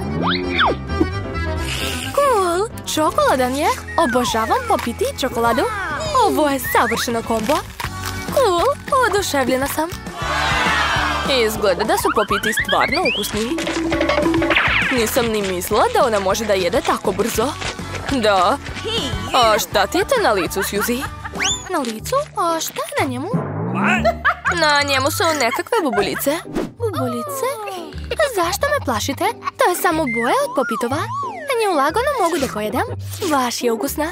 Cool, čokoladan je. Obožavam popiti i čokoladu. Ovo je savršeno kombo. Cool, oduševljena sam. Izgleda da su popiti stvarno ukusni. Nisam ni mislila da ona može da jede tako brzo. Da. A šta ti je to na licu, Suzy? Na licu? A šta je na njemu? Na njemu su nekakve bubuljice. Bubuljice? Zašto me plašite? To je samo boja od popitova. Nju lagano mogu da pojedem. Baš je ukusna.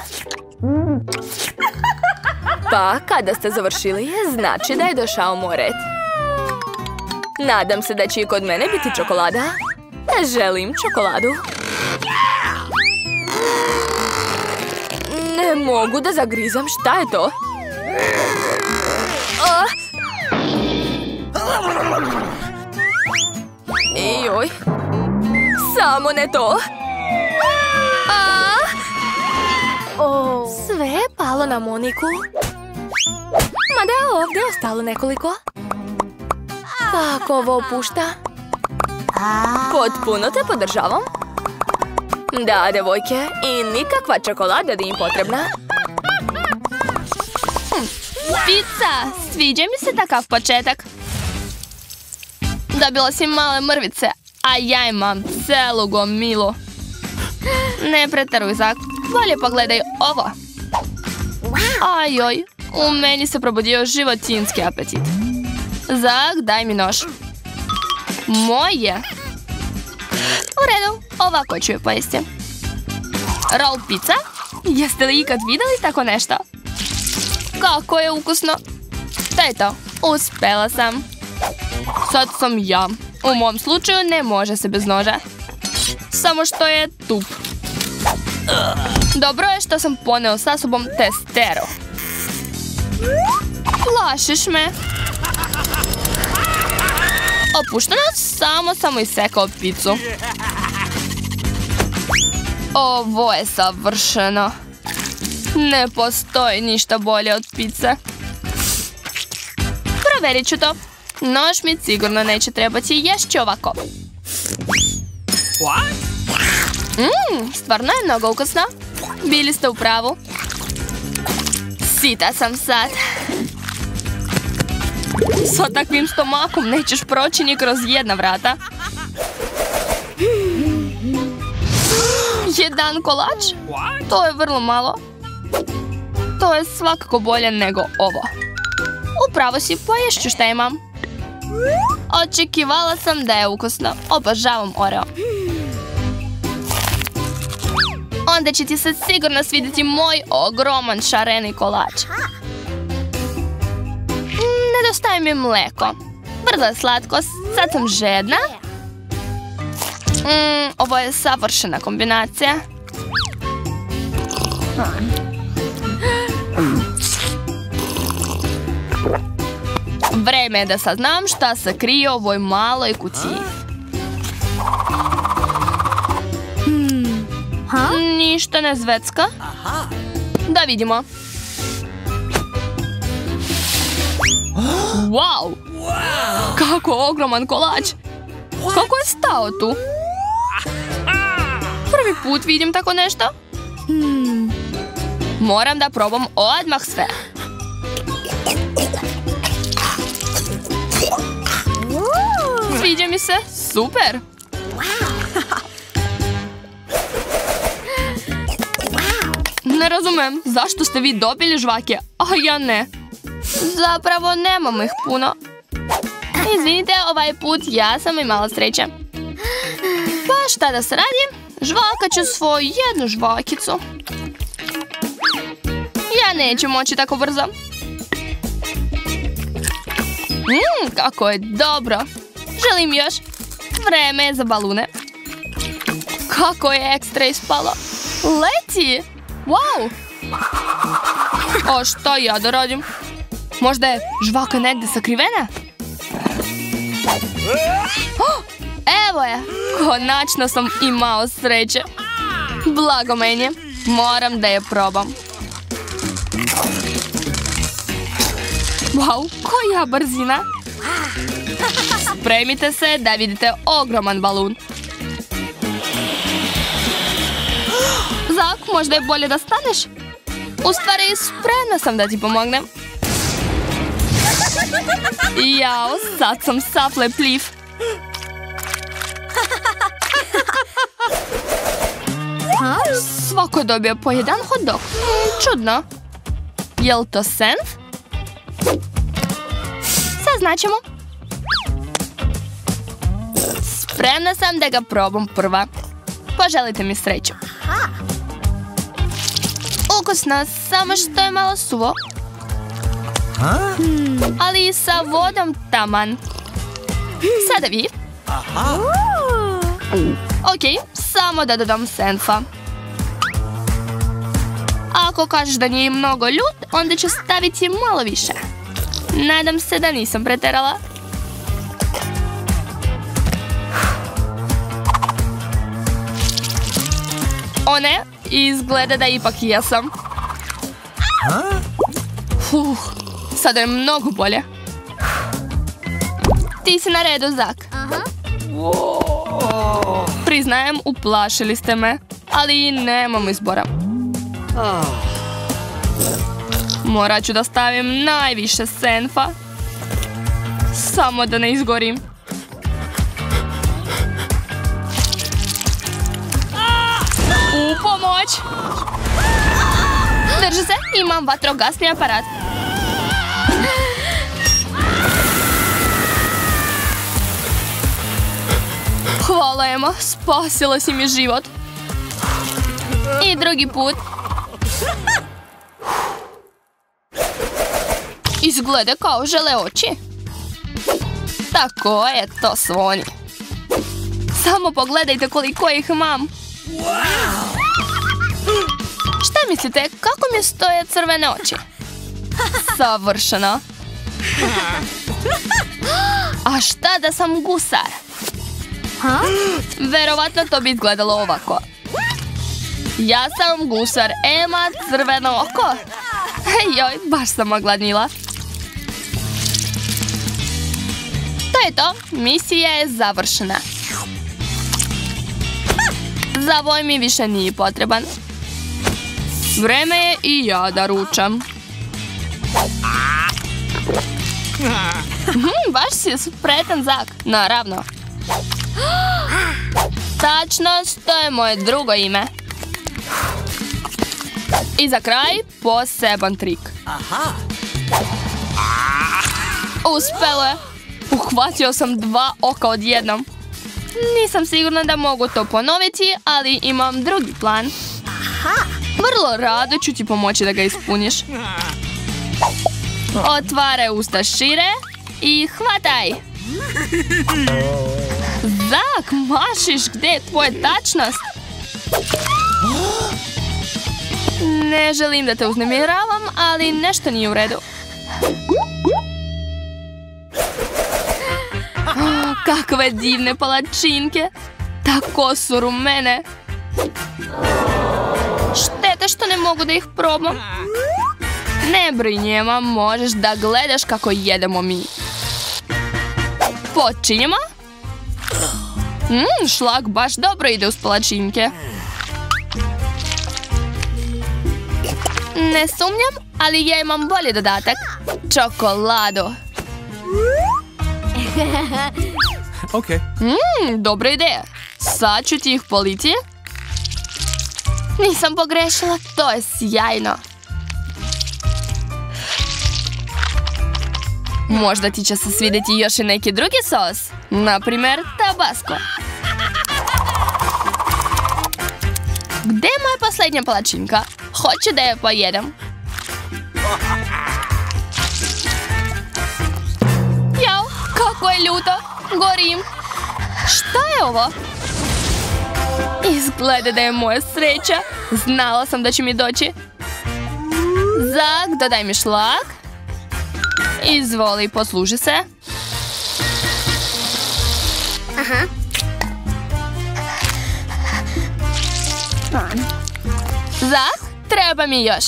Pa, kada ste završili, znači da je došao moj red. Nadam se da će i kod mene biti čokolada. Želim čokoladu. Ne mogu da zagrizam, šta je to? Joj. Samo ne to. Sve je palo na Moniku. Mada ovdje je ostalo nekoliko. Kako ovo opušta? Potpuno te podržavam. Da, devojke, i nikakva čokolada nije potrebna. Pizza! Sviđa mi se takav početak. Dobila si male mrvice, a ja imam celu gomilu. Ne pretjeruj, Zak. Bolje pogledaj ovo. Ajoj, u meni se probudio životinjski apetit. Zak, daj mi nož. Moje. U redu, ovako ću je pojesti. Roll pizza? Jeste li ikad vidjeli tako nešto? Kako je ukusno. To je to, uspjela sam. Sad sam ja. U mom slučaju ne može se bez noža. Samo što je tup. Dobro je što sam poneo sa sobom testeru. Plašiš me. Opušteno, samo sam isekao picu. Ovo je savršeno. Ne postoji ništa bolje od pice. Provjerit ću to. Nož mi sigurno neće trebati, ješću ovako. Stvarno je mnogo ukusno. Bili ste u pravu. Sita sam sad. Sa takvim stomakom nećeš proći ni kroz jedna vrata. Jedan kolač? To je vrlo malo. To je svakako bolje nego ovo. Upravo si, poješću šta imam. Očekivala sam da je ukusno. Obožavam Oreo. Onda će ti se sigurno svidjeti moj ogroman šareni kolač. Nedostaje mi mleko. Vrlo je slatko, sad sam žedna. Ovo je savršena kombinacija. Vreme je da saznam šta se krije u ovoj maloj kutiji. Ništa ne zvecka. Da vidimo. Wow! Kako ogroman kolač! Kako je stao tu? Prvi put vidim tako nešto. Moram da probam odmah sve. Sviđa mi se, super! Ne razumem, zašto ste vi dobili žvake, a ja ne? Zapravo nemam ih puno. Izvinite, ovaj put ja sam imala sreće. Pa šta da se radim? Žvaka ću svoju jednu žvakicu. Ja neću moći tako brzo. Kako je dobro. Želim još. Vreme je za balune. Kako je ekstra ispalo. Leti! Wow! A šta ja da radim? Možda je žvaka negdje sakrivena? Evo je! Konačno sam imao sreće. Blago meni. Moram da je probam. Wow, koja brzina! Spremite se da vidite ogroman balun. Zak, možda je bolje da staneš? U stvari, spremna sam da ti pomognem. Jao, sad sam saplepljiv. Svako je dobio po jedan hot dog. Čudno. Jel to sen? Saznaćemo. Spremna sam da ga probam prva. Poželite mi sreću. Ukusno, samo što je malo suvo. Ali i sa vodom taman. Sada vi. Ok, samo da dodam senfa. Ako kažeš da nije mnogo ljut, onda ću staviti malo više. Nadam se da nisam preterala. O ne, izgleda da ipak jesam. Sada je mnogo bolje. Ti si na redu, Zak. Priznajem, uplašili ste me, ali nemam izbora. Morat ću da stavim najviše senfa. Samo da ne izgorim. U pomoć! Drži se, imam vatrogasni aparat. Hvala, Ema, spasila si mi život. I drugi put. Izgleda kao žele oči. Tako je to svoni. Samo pogledajte koliko ih imam. Šta mislite, kako mi stoje crvene oči? Savršeno. A šta da sam gusar? Verovatno to bi izgledalo ovako. Ja sam gusar, Ema, crveno oko. Joj, baš sam ogladnila. To je to, misija je završena. Zavoj mi više nije potreban. Vreme je i ja da ručam. Baš si spretan, Zak. Naravno. Tačno, to je moje drugo ime. I za kraj, poseban trik. Uspelo je. Uhvatio sam 2 oka odjednom. Nisam sigurna da mogu to ponoviti, ali imam drugi plan. Vrlo rado ću ti pomoći da ga ispuniš. Otvaraj usta šire i hvataj. Zak, mašiš, gdje je tvoja tačnost? Ne želim da te uznemiravam, ali nešto nije u redu. Kakve divne palačinke. Tako su rumene. Šteta što ne mogu da ih probam. Ne brinji, Ema, možeš da gledaš kako jedemo mi. Počinjemo? Šlag baš dobro ide uz palačinke. Ne sumnjam, ali ja imam bolji dodatak. Čokoladu. Okay. Dobra ideja. Sad ću ti ih politi. Nisam pogrešila, to je sjajno. Možda ti će se svidjeti još i neki drugi sos. Naprimjer, tabasco. Gdje je moja posljednja palačinka? Hoću da je pojedem. Jao, kako je ljuto. Gorim. Šta je ovo? Izgleda da je moja sreća. Znala sam da će mi doći. Zak, dodaj mi šlag. Izvoli, posluži se. Zak, treba mi još.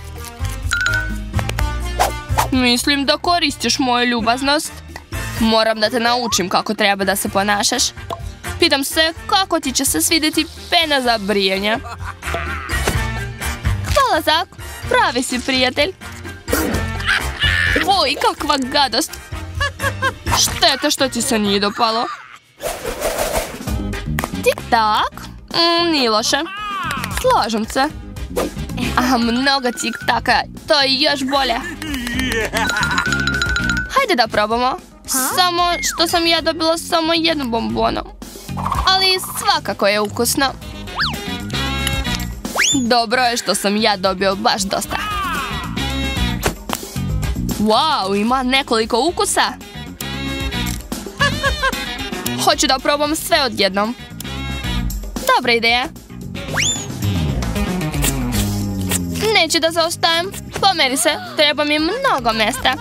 Mislim da koristiš moju ljubaznost. Moram da te naučim kako treba da se ponašaš. Pitam se kako ti će se svidjeti pena za brijanje. Hvala, Zak. Pravi si prijatelj. Oj, kakva gadost. Šteta što ti se nije dopalo. Tik-tak. Nije loše. Slažem se. A mnogo tik-taka. To je još bolje. Hajde da probamo. Samo što sam ja dobila samo jednu bombonu. Ali svakako je ukusno. Dobro je što sam ja dobio baš dosta. Wow, ima nekoliko ukusa. Hoću da probam sve odjednom. Dobra ideja. Neću da zaostajem. Pomeri se, treba mi mnogo mjesta.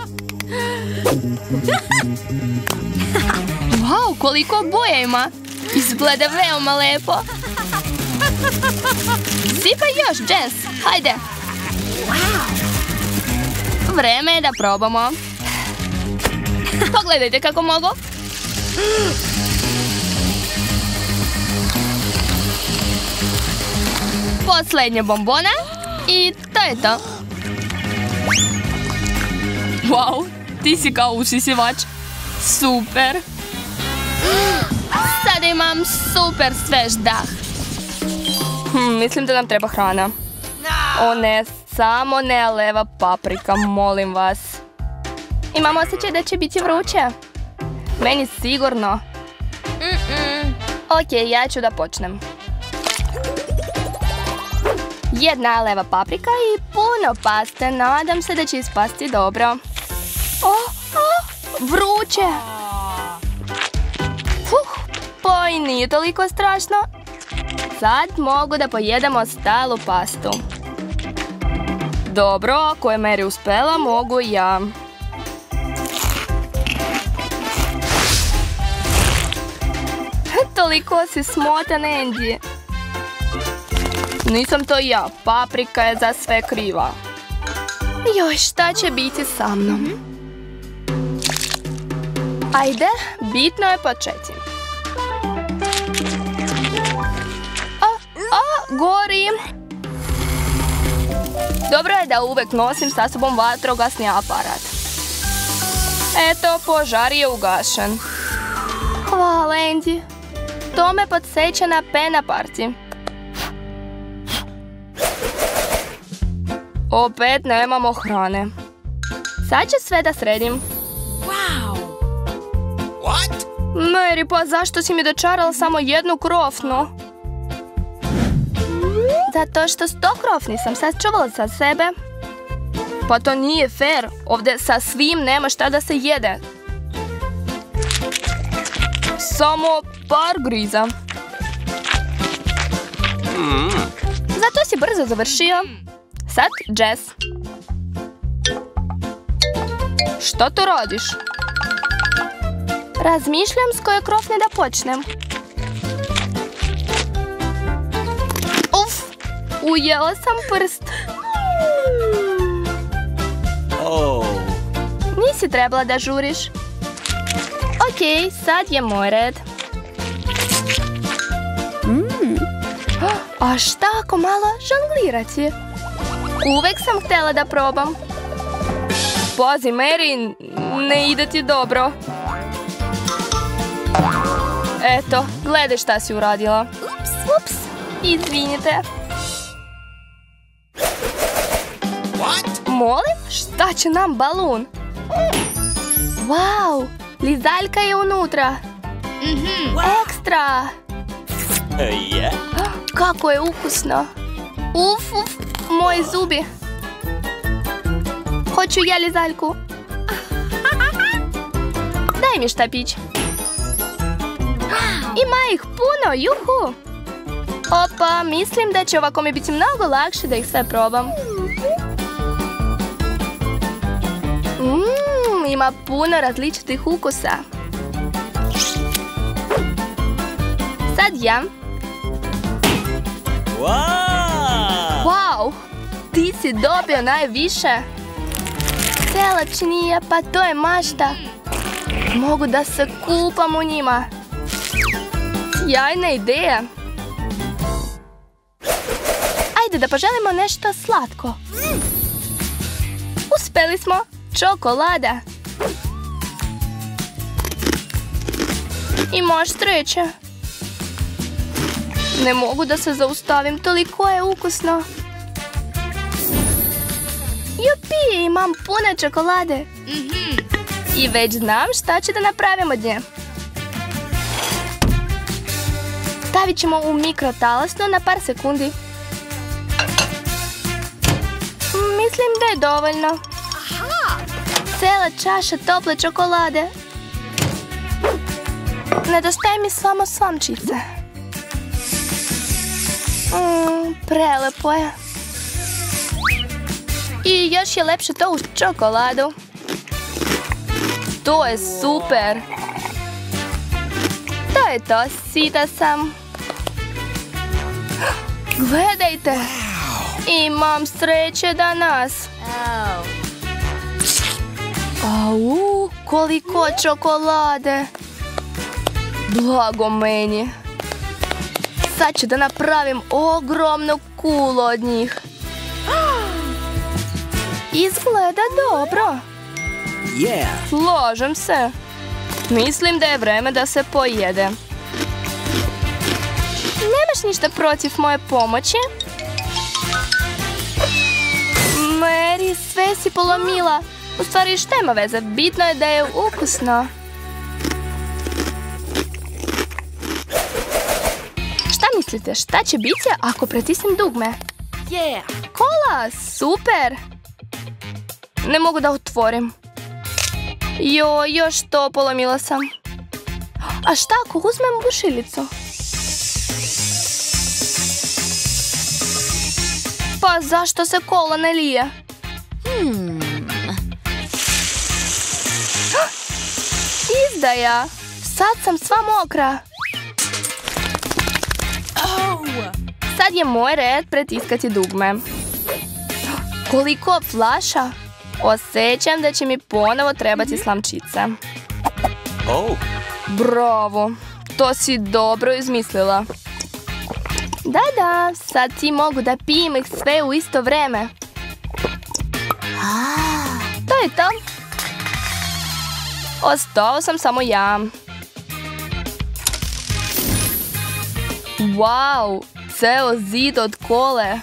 Wow, koliko boja ima. Izgleda veoma lepo. Sipaj još, Jess. Hajde. Vreme je da probamo. Pogledajte kako mogu. Posljednje bombone. I to je to. Wow, ti si kao usisivač. Super. Sada imam super svež dah. Mislim da nam treba hrana. O ne, samo ne leva paprika, molim vas. Imam osjećaj da će biti vruće. Meni sigurno. Ok, ja ću da počnem. Jedna leva paprika i puno paste. Nadam se da će ispasti dobro. Vruće. Pa i nije toliko strašno. Sad mogu da pojedem ostalu pastu. Dobro, ako je Mary uspela, mogu i ja. Toliko si smotan, Andy. Nisam to ja, paprika je za sve kriva. Joj, šta će biti sa mnom? Ajde, bitno je početi. Gorim. Dobro je da uvek nosim sa sobom vatrogasni aparat. Eto, požar je ugašen. Hvala, Andy. To me podsjeća na Pena Party. Opet nemamo hrane. Sad ću sve da sredim. Mary, pa zašto si mi dočarala samo jednu krofnu? Zato što 100 krofni sam sačuvala za sebe. Pa to nije fair. Ovdje sa svim nema šta da se jede. Samo par griza. Zato si brzo završio. Sad Jess. Što tu radiš? Razmišljam s koje krofne da počnem. Ujela sam prst. Nisi trebala da žuriš. Ok, sad je moj red. A šta ako malo žonglirati? Uvek sam htjela da probam. Pazi, Mary, ne ide ti dobro. Eto, gledaj šta si uradila. Ups, izvinite. Molim, šta će nam balun? Wow, lizaljka je unutra. Ekstra. Kako je ukusno. Uf, moji zubi. Hoću ja lizaljku. Daj mi štapić. Ima ih puno, juhu. Opa, mislim da će ovako mi biti mnogo lakše da ih sve probam. Ima puno različitih ukusa. Sad ja. Wow, ti si dobio najviše. Celačnije, pa to je mašta. Mogu da se kupam u njima. Sjajna ideja. Ajde da poželimo nešto slatko. Uspeli smo. Čokolada. I možeš treće. Ne mogu da se zaustavim, toliko je ukusno. Jupi, imam puno čokolade. I već znam šta ću da napravim od nje. Stavit ćemo u mikrotalasnu na par sekundi. Mislim da je dovoljno. Cela čaša tople čokolade. Nedostaje mi samo slamčice. Prelepo je. I još je lepše to uz čokoladu. To je super. To je to, sita sam. Gledajte. Imam sreće danas. Au, koliko čokolade. Blago meni. Sad ću da napravim ogromnu kulu od njih. Izgleda dobro. Slažem se. Mislim da je vreme da se pojede. Nemaš ništa protiv moje pomoći? Mary, sve si polomila. U stvari, šta ima veze? Bitno je da je ukusno. Šta mislite, šta će biti ako pritisnem dugme? Kola, super! Ne mogu da otvorim. Još to polomila sam. A šta ako uzmem bušilicu? Pa zašto se kola ne lije? Izdaja! Sad sam sva mokra. Sad je moj red pretiskati dugme. Koliko flaša? Osjećam da će mi ponovo trebati slamčice. Bravo! To si dobro izmislila. Da, sad ti mogu da pijem ih sve u isto vreme. To je to. Ostao sam samo ja. Wow, ceo zid od kole.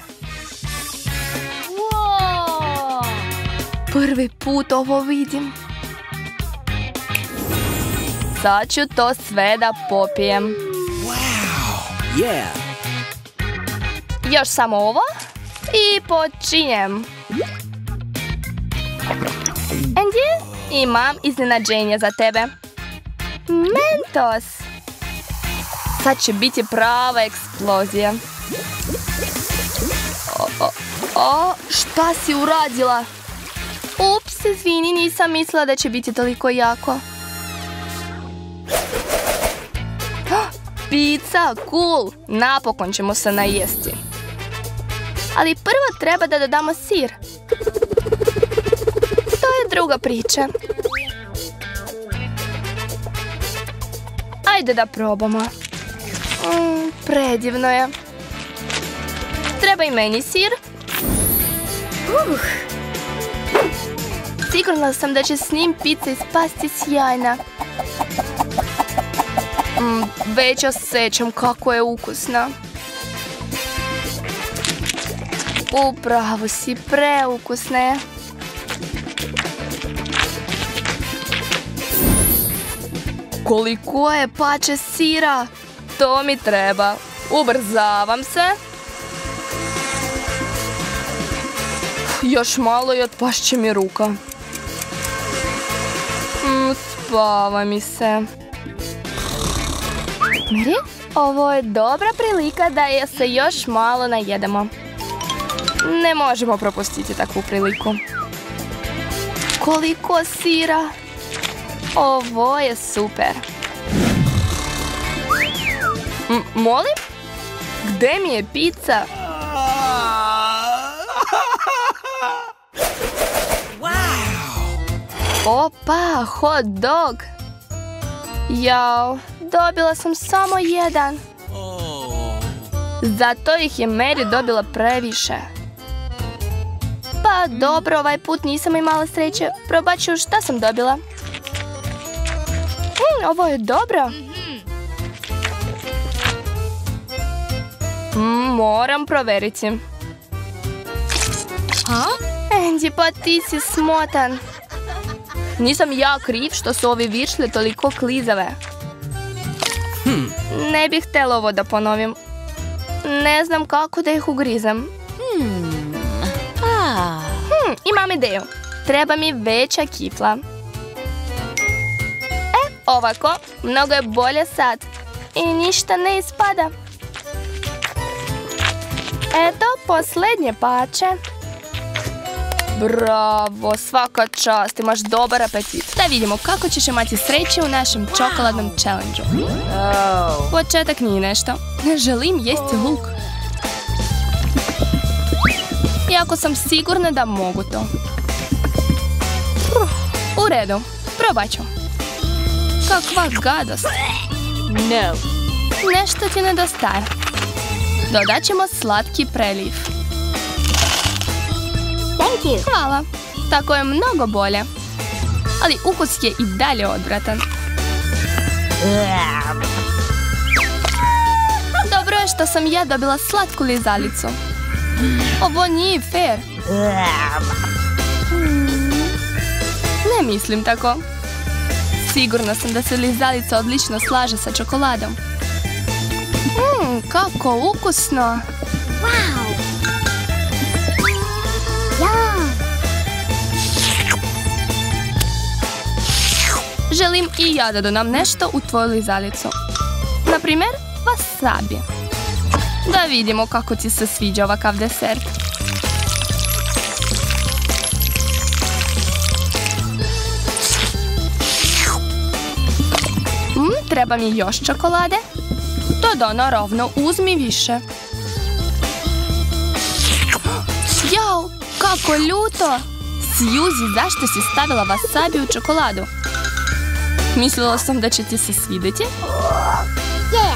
Prvi put ovo vidim. Sad ću to sve da popijem. Još samo ovo i počinjem. Andy, imam iznenađenje za tebe. Mentos. Sad će biti prava eksplozija. Šta si uradila? Ups, izvini, nisam mislila da će biti toliko jako. Pizza, cool! Napokon ćemo se najesti. Ali prvo treba da dodamo sir. To je druga priča. Ajde da probamo. Predivno je. Treba i meni sir. Sigurna sam da će s njim pizza ispasti sjajna. Već osjećam kako je ukusna. Upravo si, preukusna je. Koliko je pače sira? To mi treba. Ubrzavam se. Još malo i otpašće mi ruka. Spava mi se. Mary, ovo je dobra prilika da je se još malo najedemo. Ne možemo propustiti takvu priliku. Koliko sira. Ovo je super. Molim? Gde mi je pizza? Opa, hot dog. Jao, dobila sam samo jedan. Zato ih je Mary dobila previše. Pa dobro, ovaj put nisam imala sreće. Probat ću šta sam dobila. Ovo je dobro. Moram proveriti. Andy, pa ti si smotan. Nisam ja kriv što su ovi višle toliko klizave. Ne bih htjela ovo da ponovim. Ne znam kako da ih ugrizem. Imam ideju. Treba mi veća kifla. Ovako, mnogo je bolje sad. I ništa ne ispada. Eto, posljednje pače. Bravo, svaka čast, imaš dobar apetit. Da vidimo kako ćeš imati sreće u našem čokoladnom challenge-u. Početak nije nešto. Ne želim jesti luk. Iako sam sigurna da mogu to. U redu, probat ću. Kakva gadost. No. Nešto ti nedostaje. Dodat ćemo slatki preliv. Thank you. Hvala. Tako je mnogo bolje. Ali ukus je i dalje odvratan. Dobro je što sam ja dobila slatku lizalicu. Ovo nije fair. Ne mislim tako. Sigurna sam da se lizalica odlično slaže sa čokoladom. Kako ukusno. Wow. Yum. Želim i ja da dodam nešto u tvoju lizalicu. Naprimjer, wasabi. Da vidimo kako ti se sviđa ovakav desert. Treba mi još čokolade. To naravno, uzmi više. Jao, kako ljuto! Suzy, zašto si stavila wasabi u čokoladu? Mislila sam da će ti se svidjeti. Yeah.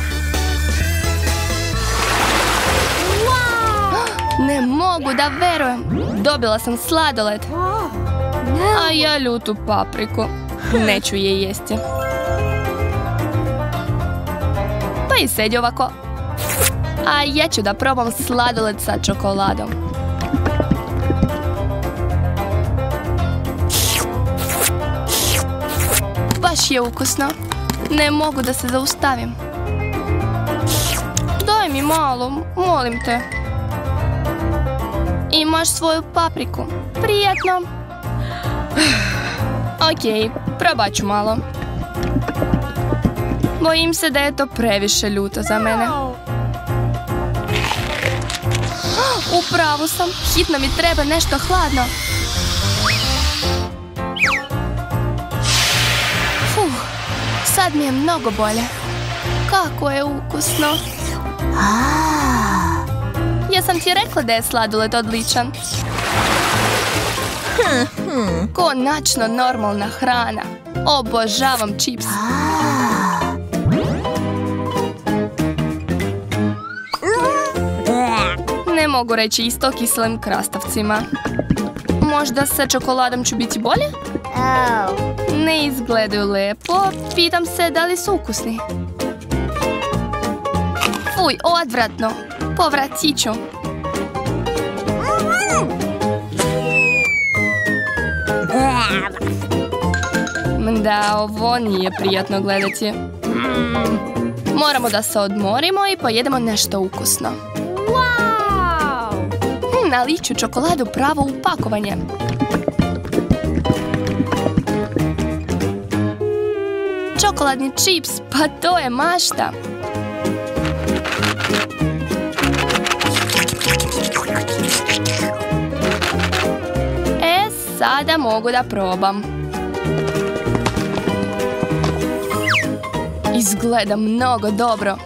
Wow. Ne mogu da verujem. Dobila sam sladoled. A ja ljutu papriku. Neću je jesti. Pa i sedi ovako. A ja ću da probam sladoled sa čokoladom. Baš je ukusno. Ne mogu da se zaustavim. Daj mi malo, molim te. Imaš svoju papriku. Prijetno. Ok, probat ću malo. Bojim se da je to previše ljuto za mene. Upravo sam. Hitno mi treba nešto hladno. Sad mi je mnogo bolje. Kako je ukusno. Ja sam ti rekla da je sladoled odličan. Konačno normalna hrana. Obožavam čips. Ne mogu reći isto kiselim krastavcima. Možda sa čokoladom ću biti bolje? Ne izgledaju lepo. Pitam se da li su ukusni. Fuj, odvratno. Povratit ću. Da, ovo nije prijatno gledati. Moramo da se odmorimo i pojedemo nešto ukusno. Naliću čokoladu pravo u pakovanje. Čokoladni čips, pa to je mašta. Sada mogu da probam. Izgleda mnogo dobro.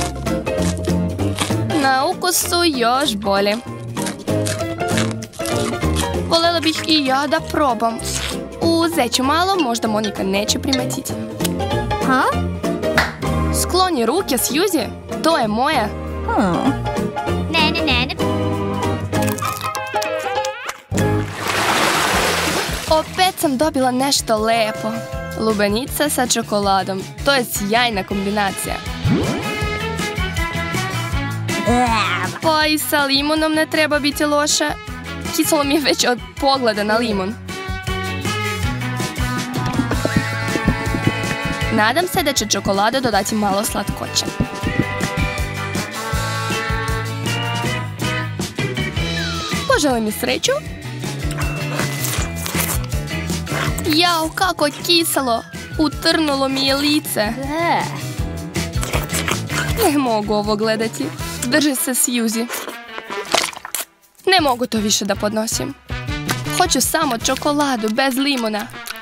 Na ukusu još bolje. Voljela bih i ja da probam. Uzet ću malo, možda Monika neće primetiti. Skloni ruke, Suzy. To je moje. Ne. Opet sam dobila nešto lepo. Lubenica sa čokoladom. To je sjajna kombinacija. Pa i sa limunom ne treba biti loše. Kiselo mi je već od pogleda na limun. Nadam se da će čokolada dodati malo slatkoće. Poželim mi sreću. Jao, kako je kiselo. Utrnulo mi je lice. Ne mogu ovo gledati. Drži se, Suzy. Ne mogu to više da podnosim. Hoću samo čokoladu bez limuna.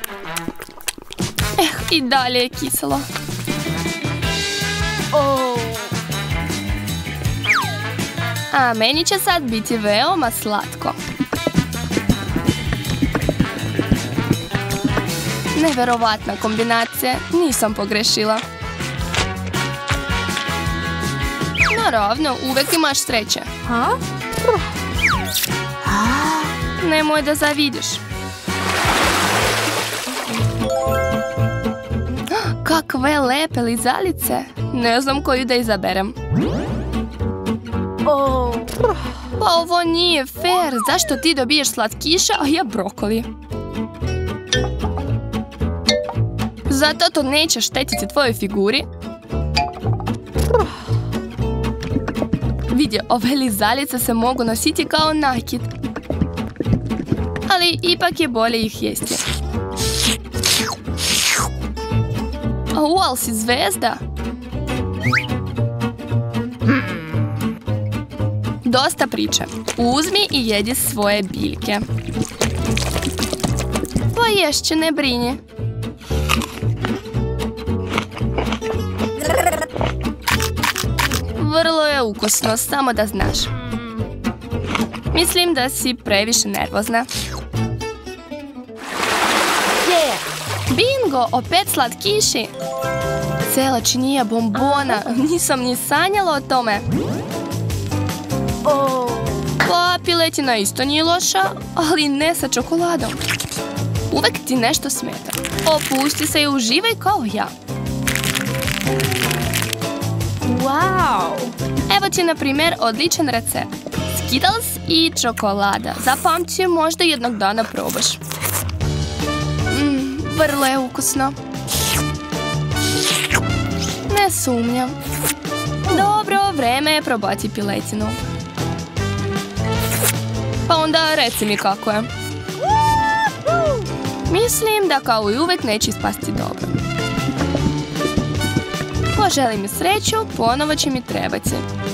I dalje je kiselo. A meni će sad biti veoma slatko. Neverovatna kombinacija, nisam pogrešila. Naravno, uvek imaš sreće. Nemoj da zavidiš. Kakve lepe lizalice. Ne znam koju da izaberem. Pa ovo nije fair. Zašto ti dobiješ slatkiše, a ja brokoli? Zato to neće štetiti tvojoj figuri. Vidi, ove lizalice se mogu nositi kao nakit. Ali ipak je bolje ih jesti. Al si zvezda. Dosta priče. Uzmi i jedi svoje biljke. Poješće, ne brini. Vrlo je ukusno, samo da znaš. Mislim da si previše nervozna. Bingo, opet slatkiši. Cela činija bombona. Nisam ni sanjala o tome. Pa piletina isto nije loša, ali ne sa čokoladom. Uvek ti nešto smeta. Opusti se i uživaj kao ja. Wow! Evo ti, na primjer, odličan recept. Skittles i čokolada. Zapamti, možda jednog dana probaš. Vrlo je ukusno. Ne sumnjam. Dobro, vreme je probati piletinu. Pa onda reci mi kako je. Mislim da kao i uvek neće ispasti dobro. Poželi mi sreću, ponovo će mi trebati.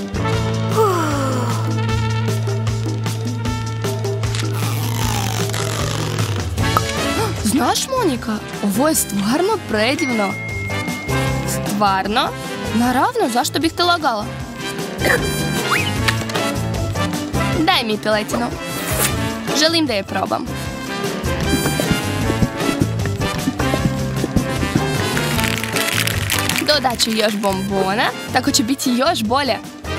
Znaš, Monika, ovo je stvarno predivno. Stvarno? Naravno, zašto bih te lagala? Daj mi piletinu. Želim da je probam. Dodat ću još bombona, tako će biti još bolje.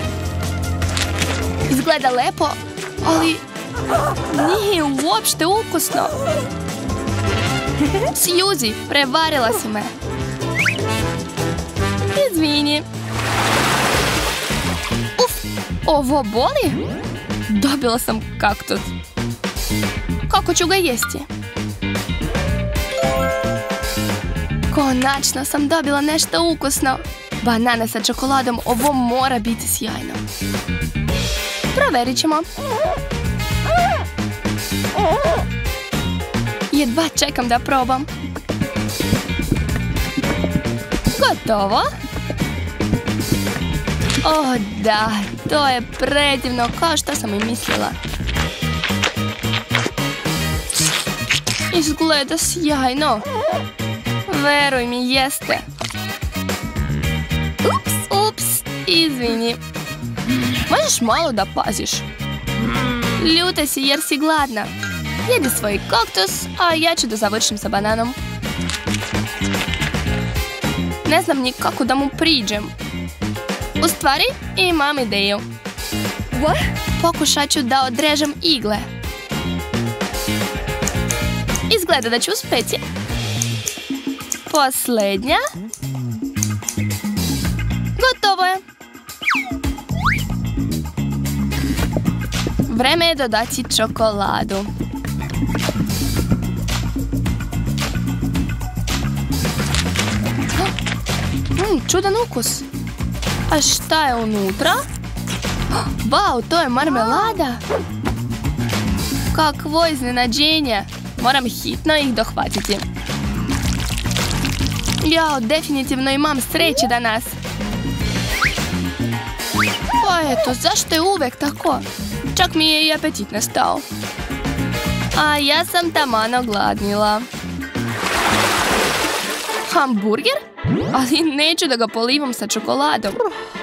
Izgleda lepo, ali nije uopšte ukusno. Suzy, prevarila si me. Izvini. Uf, ovo boli? Dobila sam kaktus. Kako ću ga jesti? Konačno sam dobila nešto ukusno. Banane sa čokoladom, ovo mora biti sjajno. Proverit ćemo. Jedva čekam da probam. Gotovo. O da, to je predivno, kao što sam i mislila. Izgleda sjajno. Veruj mi, jeste. Ups, izvini. Možeš malo da paziš. Ljuta si jer si gladna. Jedi svoj kaktus, a ja ću da završim sa bananom. Ne znam ni kako da mu priđem. U stvari, imam ideju. Pokušat ću da odrežem igle. Izgleda da ću uspjeti. Posljednja. Gotovo je. Vreme je dodati čokoladu. Čudan ukus. A šta je unutra? Wow, to je marmelada. Kakvo iznenađenje. Moram hitno ih dohvatiti. Ja definitivno imam sreće danas. Pa eto, zašto je uvek tako? Čak mi je i apetit nestao. A ja sam taman ogladnila. Hamburger? Ali neću da ga polivam sa čokoladom.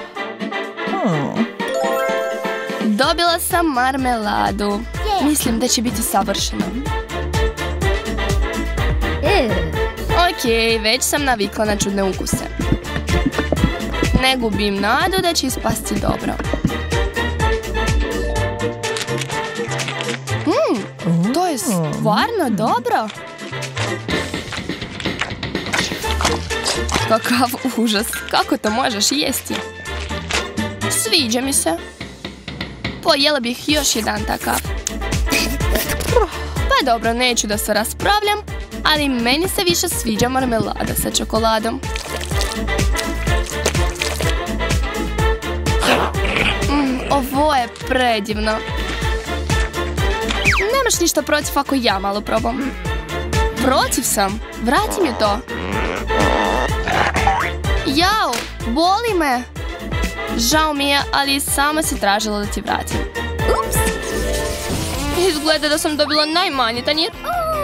Dobila sam marmeladu. Mislim da će biti savršeno. Okej, već sam navikla na čudne ukuse. Ne gubim nadu da će ispasti dobro. To je stvarno dobro. Kakav užas, kako to možeš jesti? Sviđa mi se. Pojela bih još jedan takav. Pa dobro, neću da se raspravljam, ali meni se više sviđa marmelada sa čokoladom. Ovo je predivno. Nemaš ništa protiv ako ja malo probam? Protiv sam. Vrati mi to. Jao, boli me. Žao mi je, ali sama si tražila da ti vratim. Ups. Izgleda da sam dobila najmanji tanjir.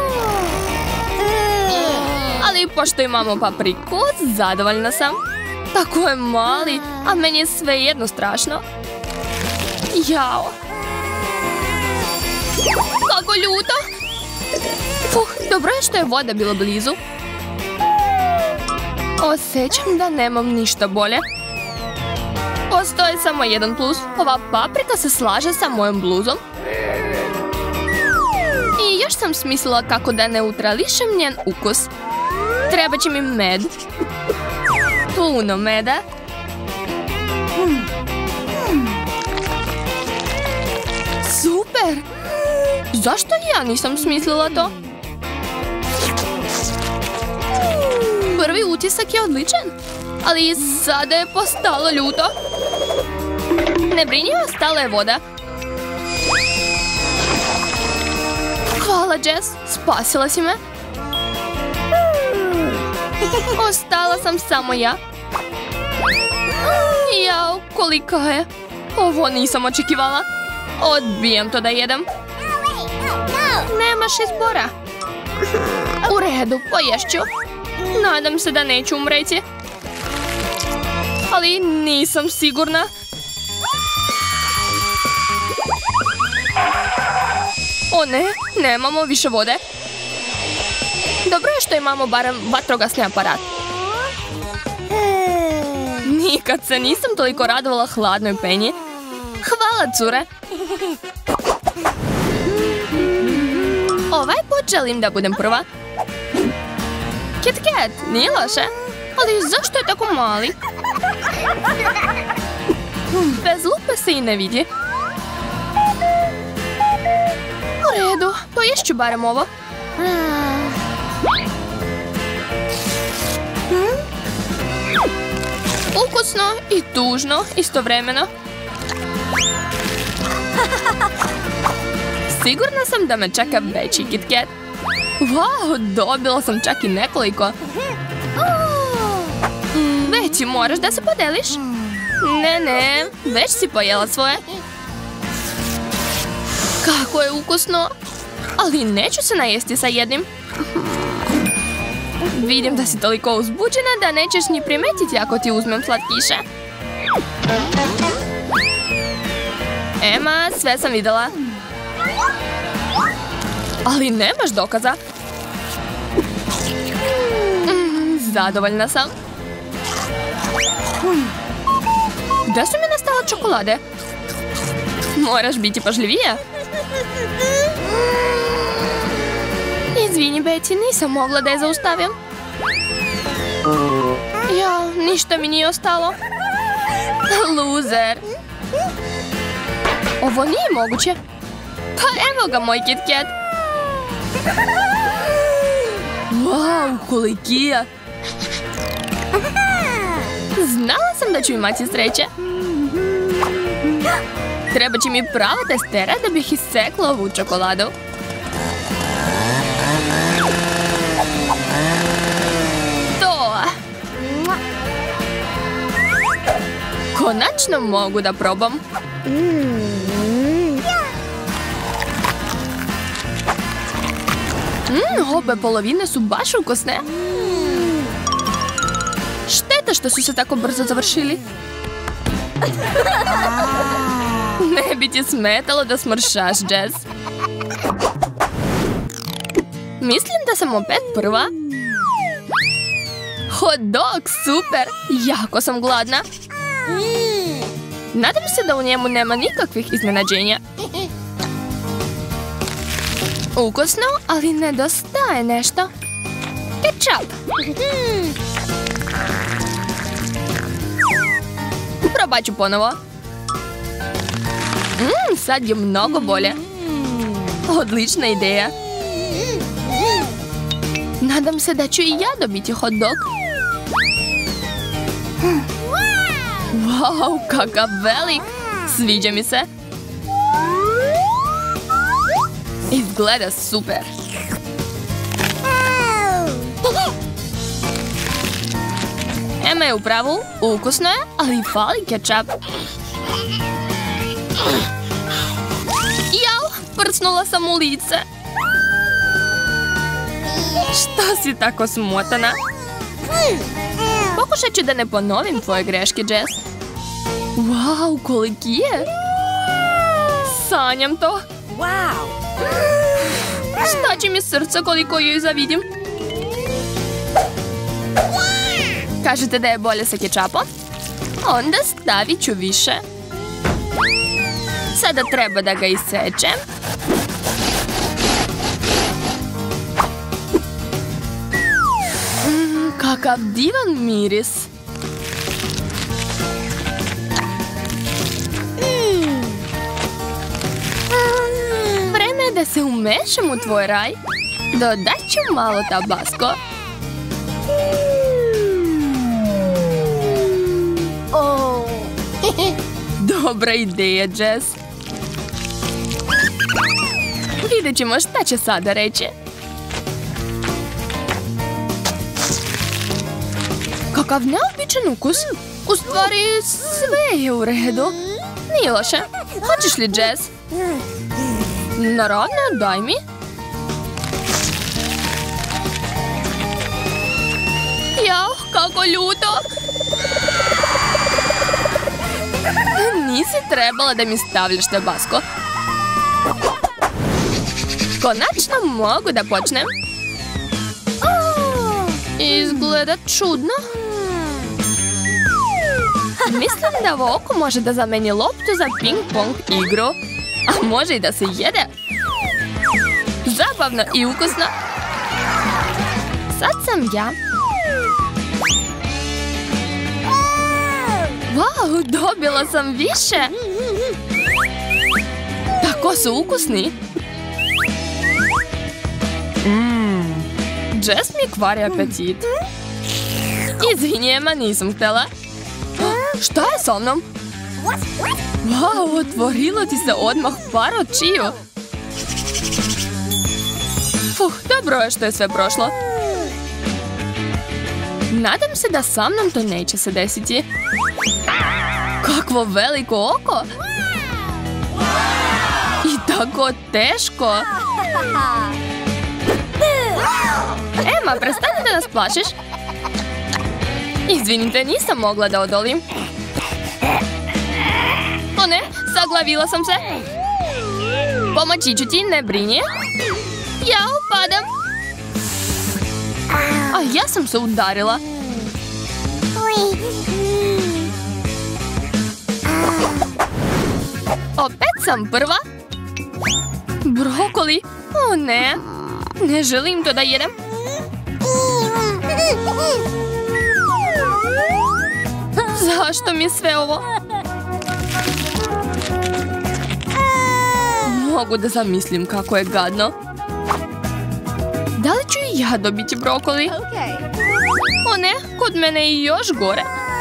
Ali pošto imamo papriku, zadovoljna sam. Tako je mali, a meni je svejedno strašno. Jao. Kako ljuto. Dobro je što je voda bila blizu. Osjećam da nemam ništa bolje. Postoji samo jedan plus. Ova paprika se slaže sa mojom bluzom. I još sam smislila kako da neutrališem njen ukus. Treba će mi med. Puno meda. Super! Zašto ja nisam smislila to? Prvi utisak je odličan, ali sada je postalo ljuto. Ne brini, ostala je voda. Hvala, Jess, spasila si me. Ostala sam samo ja. Jao, kolika je. Ovo nisam očekivala. Odbijam to da jedem. Nemaš izbora. U redu, poješću. Nadam se da neću umreti. Ali nisam sigurna. O ne, nemamo više vode. Dobro je što imamo barem vatrogasni aparat. Nikad se nisam toliko radovala hladnoj penji. Hvala, cure. Ovaj put želim da budem prva. Kit Kat, nije loše. Ali zašto je tako mali? Bez lupe se i ne vidi. U redu, poješću barem ovo. Ukusno i tužno istovremeno. Sigurna sam da me čeka veći Kit Kat. Wow, dobila sam čak i nekoliko. Veći, moraš da se podeliš. Ne, već si pojela svoje. Kako je ukusno. Ali neću se najesti sa jednim. Vidim da si toliko uzbuđena da nećeš ni primetiti ako ti uzmem slatkiše. Emma, sve sam videla. Ali nemaš dokaza. Zadovoljna sam. Gde su mi nastale čokolade? Moraš biti pažljivija. Izvini, Betty, nisam mogla da je zaustavim. Ja, ništa mi nije ostalo. Loser. Ovo nije moguće. Pa evo ga, moj Kit Kat. Wow, kolikija. Znala sam da ću imati sreće. Treba će mi prava testera da bih isekla ovu čokoladu. To. Konačno mogu da probam. Obe polovine su baš ukusne. Šteta što su se tako brzo završili. Ne bi ti smetalo da smršaš, Jess. Mislim da sam opet prva. Hot dog, super! Jako sam gladna. Nadam se da u njemu nema nikakvih iznenađenja. Ukusno, ali nedostaje nešto. Kečap! Probat ću ponovo. Sad je mnogo bolje. Odlična ideja. Nadam se da ću i ja dobiti hot dog. Wow, kakav velik! Sviđa mi se. Izgleda super. Emma je u pravu, ukusno je, ali fali kečap. Jao, prcnula sam u lice. Što si tako smotana? Pokušat ću da ne ponovim tvoje greške, Jess. Wow, koliki je! Sanjam to. Šta će mi srce koliko joj zavidim? Kažete da je bolje sa kečapom? Onda stavit ću više. Sada treba da ga isečem. Kakav divan miris. Vreme je da se umešam u tvoj raj. Dodat ću malo tabasko. Dobra ideja, Jess. Vidjet ćemo šta će sada reći. Kakav neobičan ukus. U stvari, sve je u redu. Nije loše. Hoćeš li, Jess? Naravno, daj mi. Jao, kako ljuto. Nisi trebala da mi stavljaš tabasko. Konačno mogu da počnem. Izgleda čudno. Mislim da ovo oko može da zameni loptu za ping-pong igru. A može i da se jede. Zabavno i ukusno. Sad sam ja. Wow, dobila sam više. Tako su ukusni. Jess mi kvari apetit. Izvini, Emma, nisam htjela. Šta je sa mnom? Wow, otvorilo ti se odmah par očiju. Dobro je što je sve prošlo. Nadam se da sa mnom to neće se desiti. Kakvo veliko oko! I tako teško! Emma, prestani da nas plašiš. Izvinite, nisam mogla da odolim. O ne, zaglavila sam se. Pomoći ću ti, ne brini. Ja upadam. A ja sam se udarila. Opet sam prva. Brokoli. O ne. Ne želim to da jedem. Zašto mi je sve ovo? Mogu da zamislim kako je gadno. Da li ću i ja dobiti brokoli? O ne, kod mene je još gore.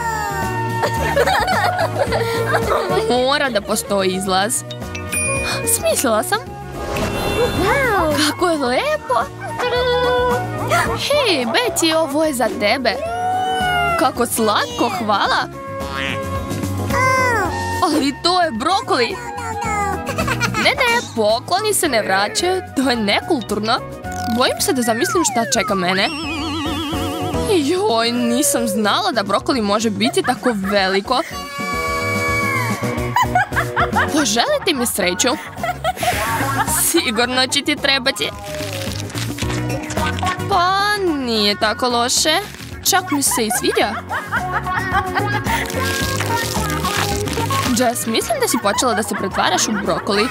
Mora da postoji izlaz. Smislila sam. Kako je lepo. Hej, Betty, ovo je za tebe. Kako slatko, hvala. Ali to je brokoli. Ne, pokloni se ne vraćaju. To je nekulturno. Bojim se da zamislim šta čeka mene. Joj, nisam znala da brokoli može biti tako veliko. Poželite mi sreću. Sigurno će ti trebati. Pa, nije tako loše. Čak mi se i sviđa. Jess, mislim da si počela da se pretvaraš u brokoli.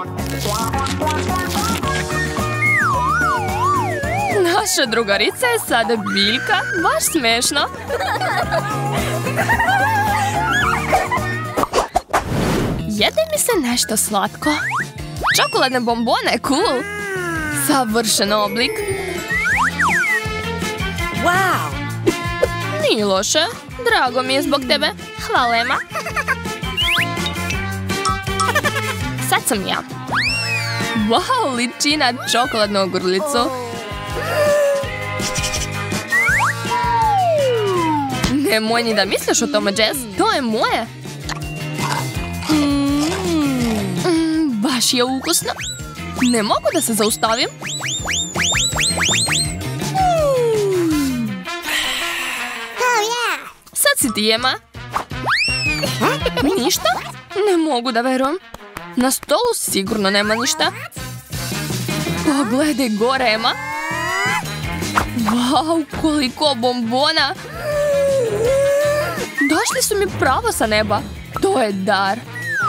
Naša drugarica je sada biljka. Baš smešno. Jede mi se nešto slatko. Čokoladne bombone, cool. Savršen oblik. Wow! Nije loše. Drago mi je zbog tebe. Hvala, Emma. Sad sam ja. Wow, liči na čokoladnu ogrlicu. Nemoj ni da misliš o tome, Jess. To je moje. Baš je ukusno. Ne mogu da se zaustavim. Sad si ti, Emma. Ništa? Ne mogu da verujem. Na stolu sigurno nema ništa. Pogledaj gore, Emma. Wow, koliko bombona. Došli su mi pravo sa neba. To je dar.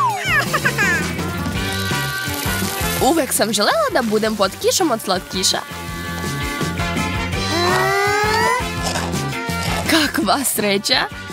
Uvek sam želela da budem pod kišom od slatkiša. Kakva sreća.